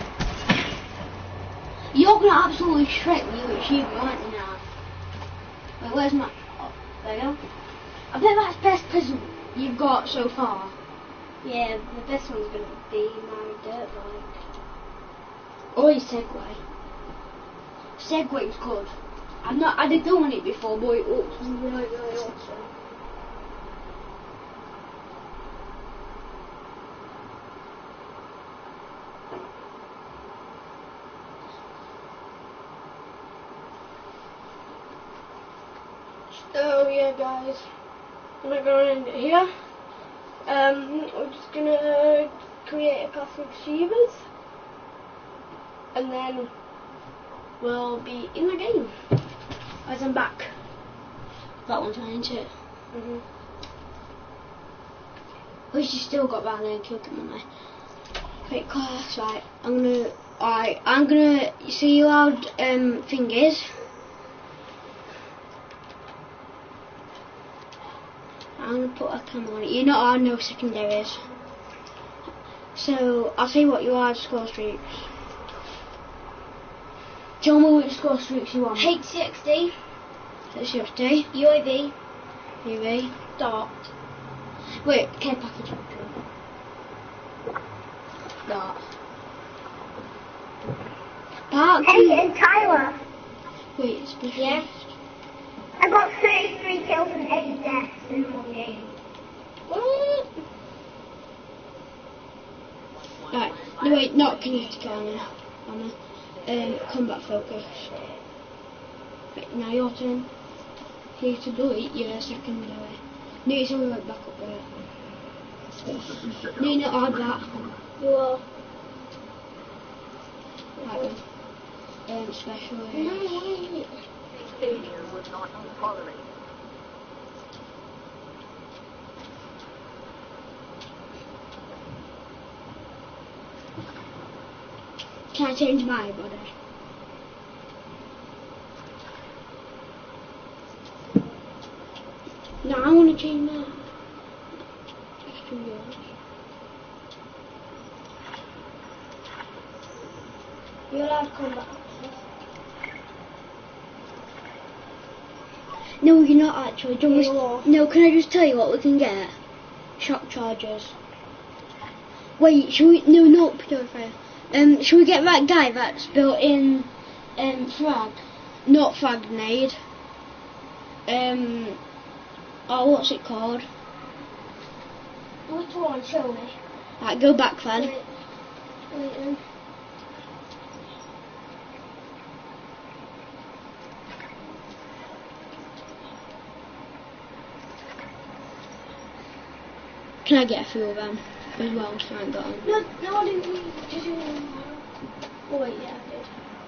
You're gonna absolutely shred me with Shiva, aren't you now? Wait, where's my... Oh, there you go. I bet that's best present you've got so far. Yeah, the best one's gonna be my dirt bike. Or his Segway. Segway's good. I've not had it done it before, but it looks really, really awesome. So yeah, guys, I'm not gonna end it here. Um, we're just gonna create a path with Shivas, and then we'll be in the game. As I'm back. That one's mine too. Mm-hmm. At least you still got round there and killed him, haven't I? Right, class, right, I'm gonna, alright, I'm gonna, you see how um, thing is? I'm gonna put a camera on it. You know I know secondaries. So I'll tell you what you are score streaks. Tell me which score streaks you want. H C X D, H C X D, U A V, U V. Dart. Wait, care package. Dart. Park. Hey, and Tyler. Wait, it's special. Yeah. I got thirty-three kills and eight deaths in one game. What? Right, no wait, not kinetic armor. armor. Um, combat focus. Right, now your turn. You need to delete your secondary. Need to move it back up there. Need to add that. You will. Right then. Um, specialist. No, wait. Can I change my body? No, I want to change mine. Just do yours. You're allowed combat access. No, you're not actually. Do You we, are. no, can I just tell you what we can get? Shock chargers. Wait, should we? No, not purifier. Um, should we get that guy that's built in um, frag? Not frag grenade. Um, oh, what's it called? Which one? Show me. Right, go back then. Wait. Wait then. Can I get a few of them as well? So I ain't got them. No, no, I didn't mean to do that. Oh wait, yeah, I did.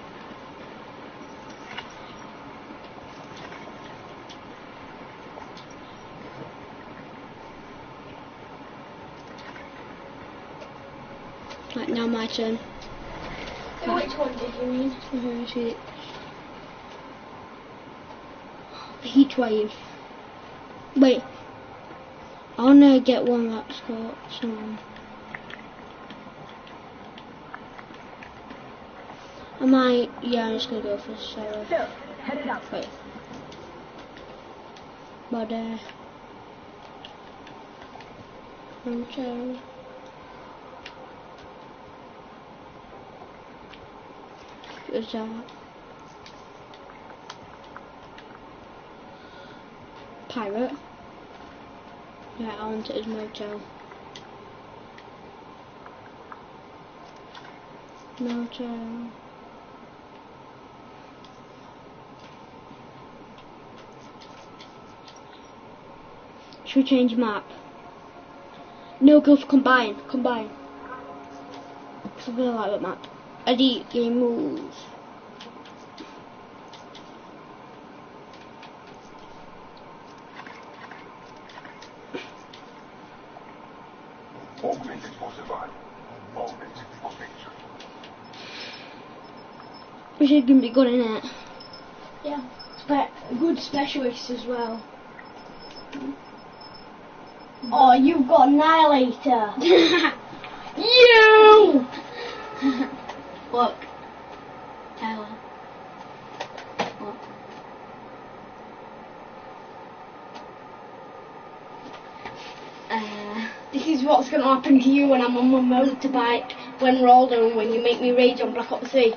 Right, now my turn. So which one did you mean? Mm-hmm, see the heat wave. Wait. I wanna get one that's got some. I might. Yeah, I'm just gonna go for Sarah. So, head it up. Wait. But uh. Okay. What's that? Pirate. Yeah, I want it as motel. Motel. Should we change map? No, go for combine. Combine. Because I'm gonna like that map. Edit game moves. Augmented for survival. Augmented for victory. Which is gonna be good, isn't it? Yeah. Spe good specialist as well. Oh, you've got Annihilator. You! Look. Tyler. Look. Uh, This is what's going to happen to you when I'm on my motorbike, when we're older, and when you make me rage on Black Ops three.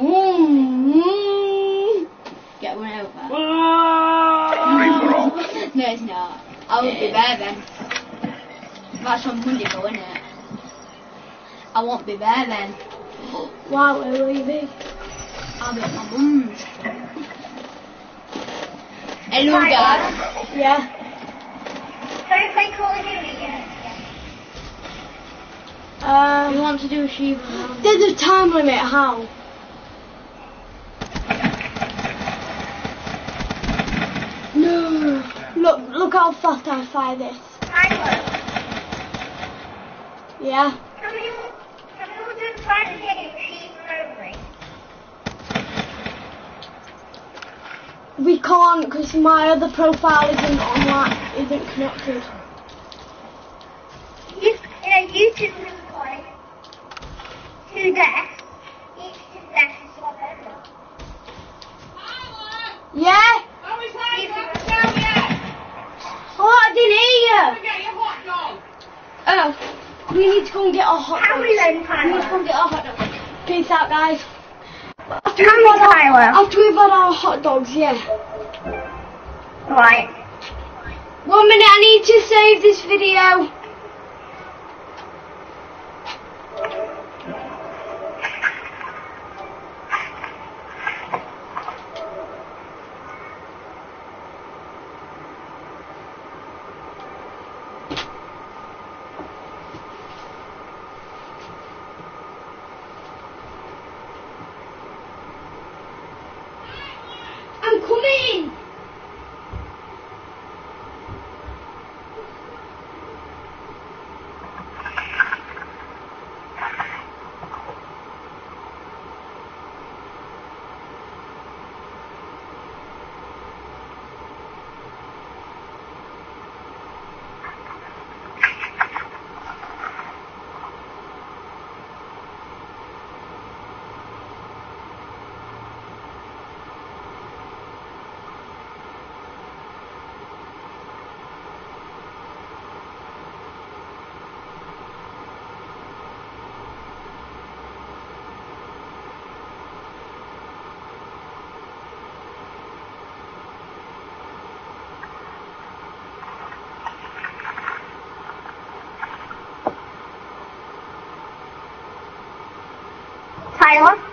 Mm-hmm. get one over. Reaper off. No, it's not. I won't be there then. That's on Monday, though, isn't it? I won't be there then. Wow, where will you be? I'll be at my mum's. Hello, Hi, guys. Yeah. So you play Call of Duty yet? You Uh, want to do a Shiva? there's a time limit, how? No. Look, look how fast I fire this. Tyler, Yeah. can you, can you just try to get it cheap only? We can't because my other profile isn't online, isn't connected. You, in a YouTube replay, two deaths, each two deaths is one member. Yeah? Oh, I didn't hear you. Oh, we need to go and get our hot How dogs. many then, We need to go Tyler? and get our hot dogs. Peace out, guys. After How we've many, had our- Tyler? After we've had our hot dogs, yeah. Right. One minute, I need to save this video. Hang on.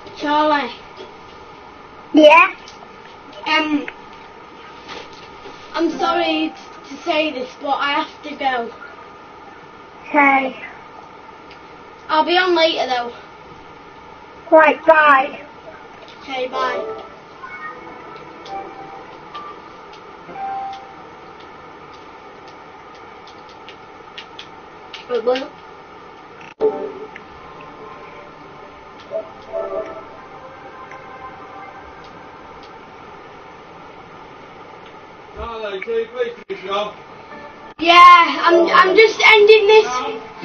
Charlie. Yeah? Um, I'm sorry t- to say this, but I have to go. Okay. I'll be on later though. Right, bye. Okay, bye. Wait, what? Charlie, can you please finish off? Yeah, I'm I'm just ending this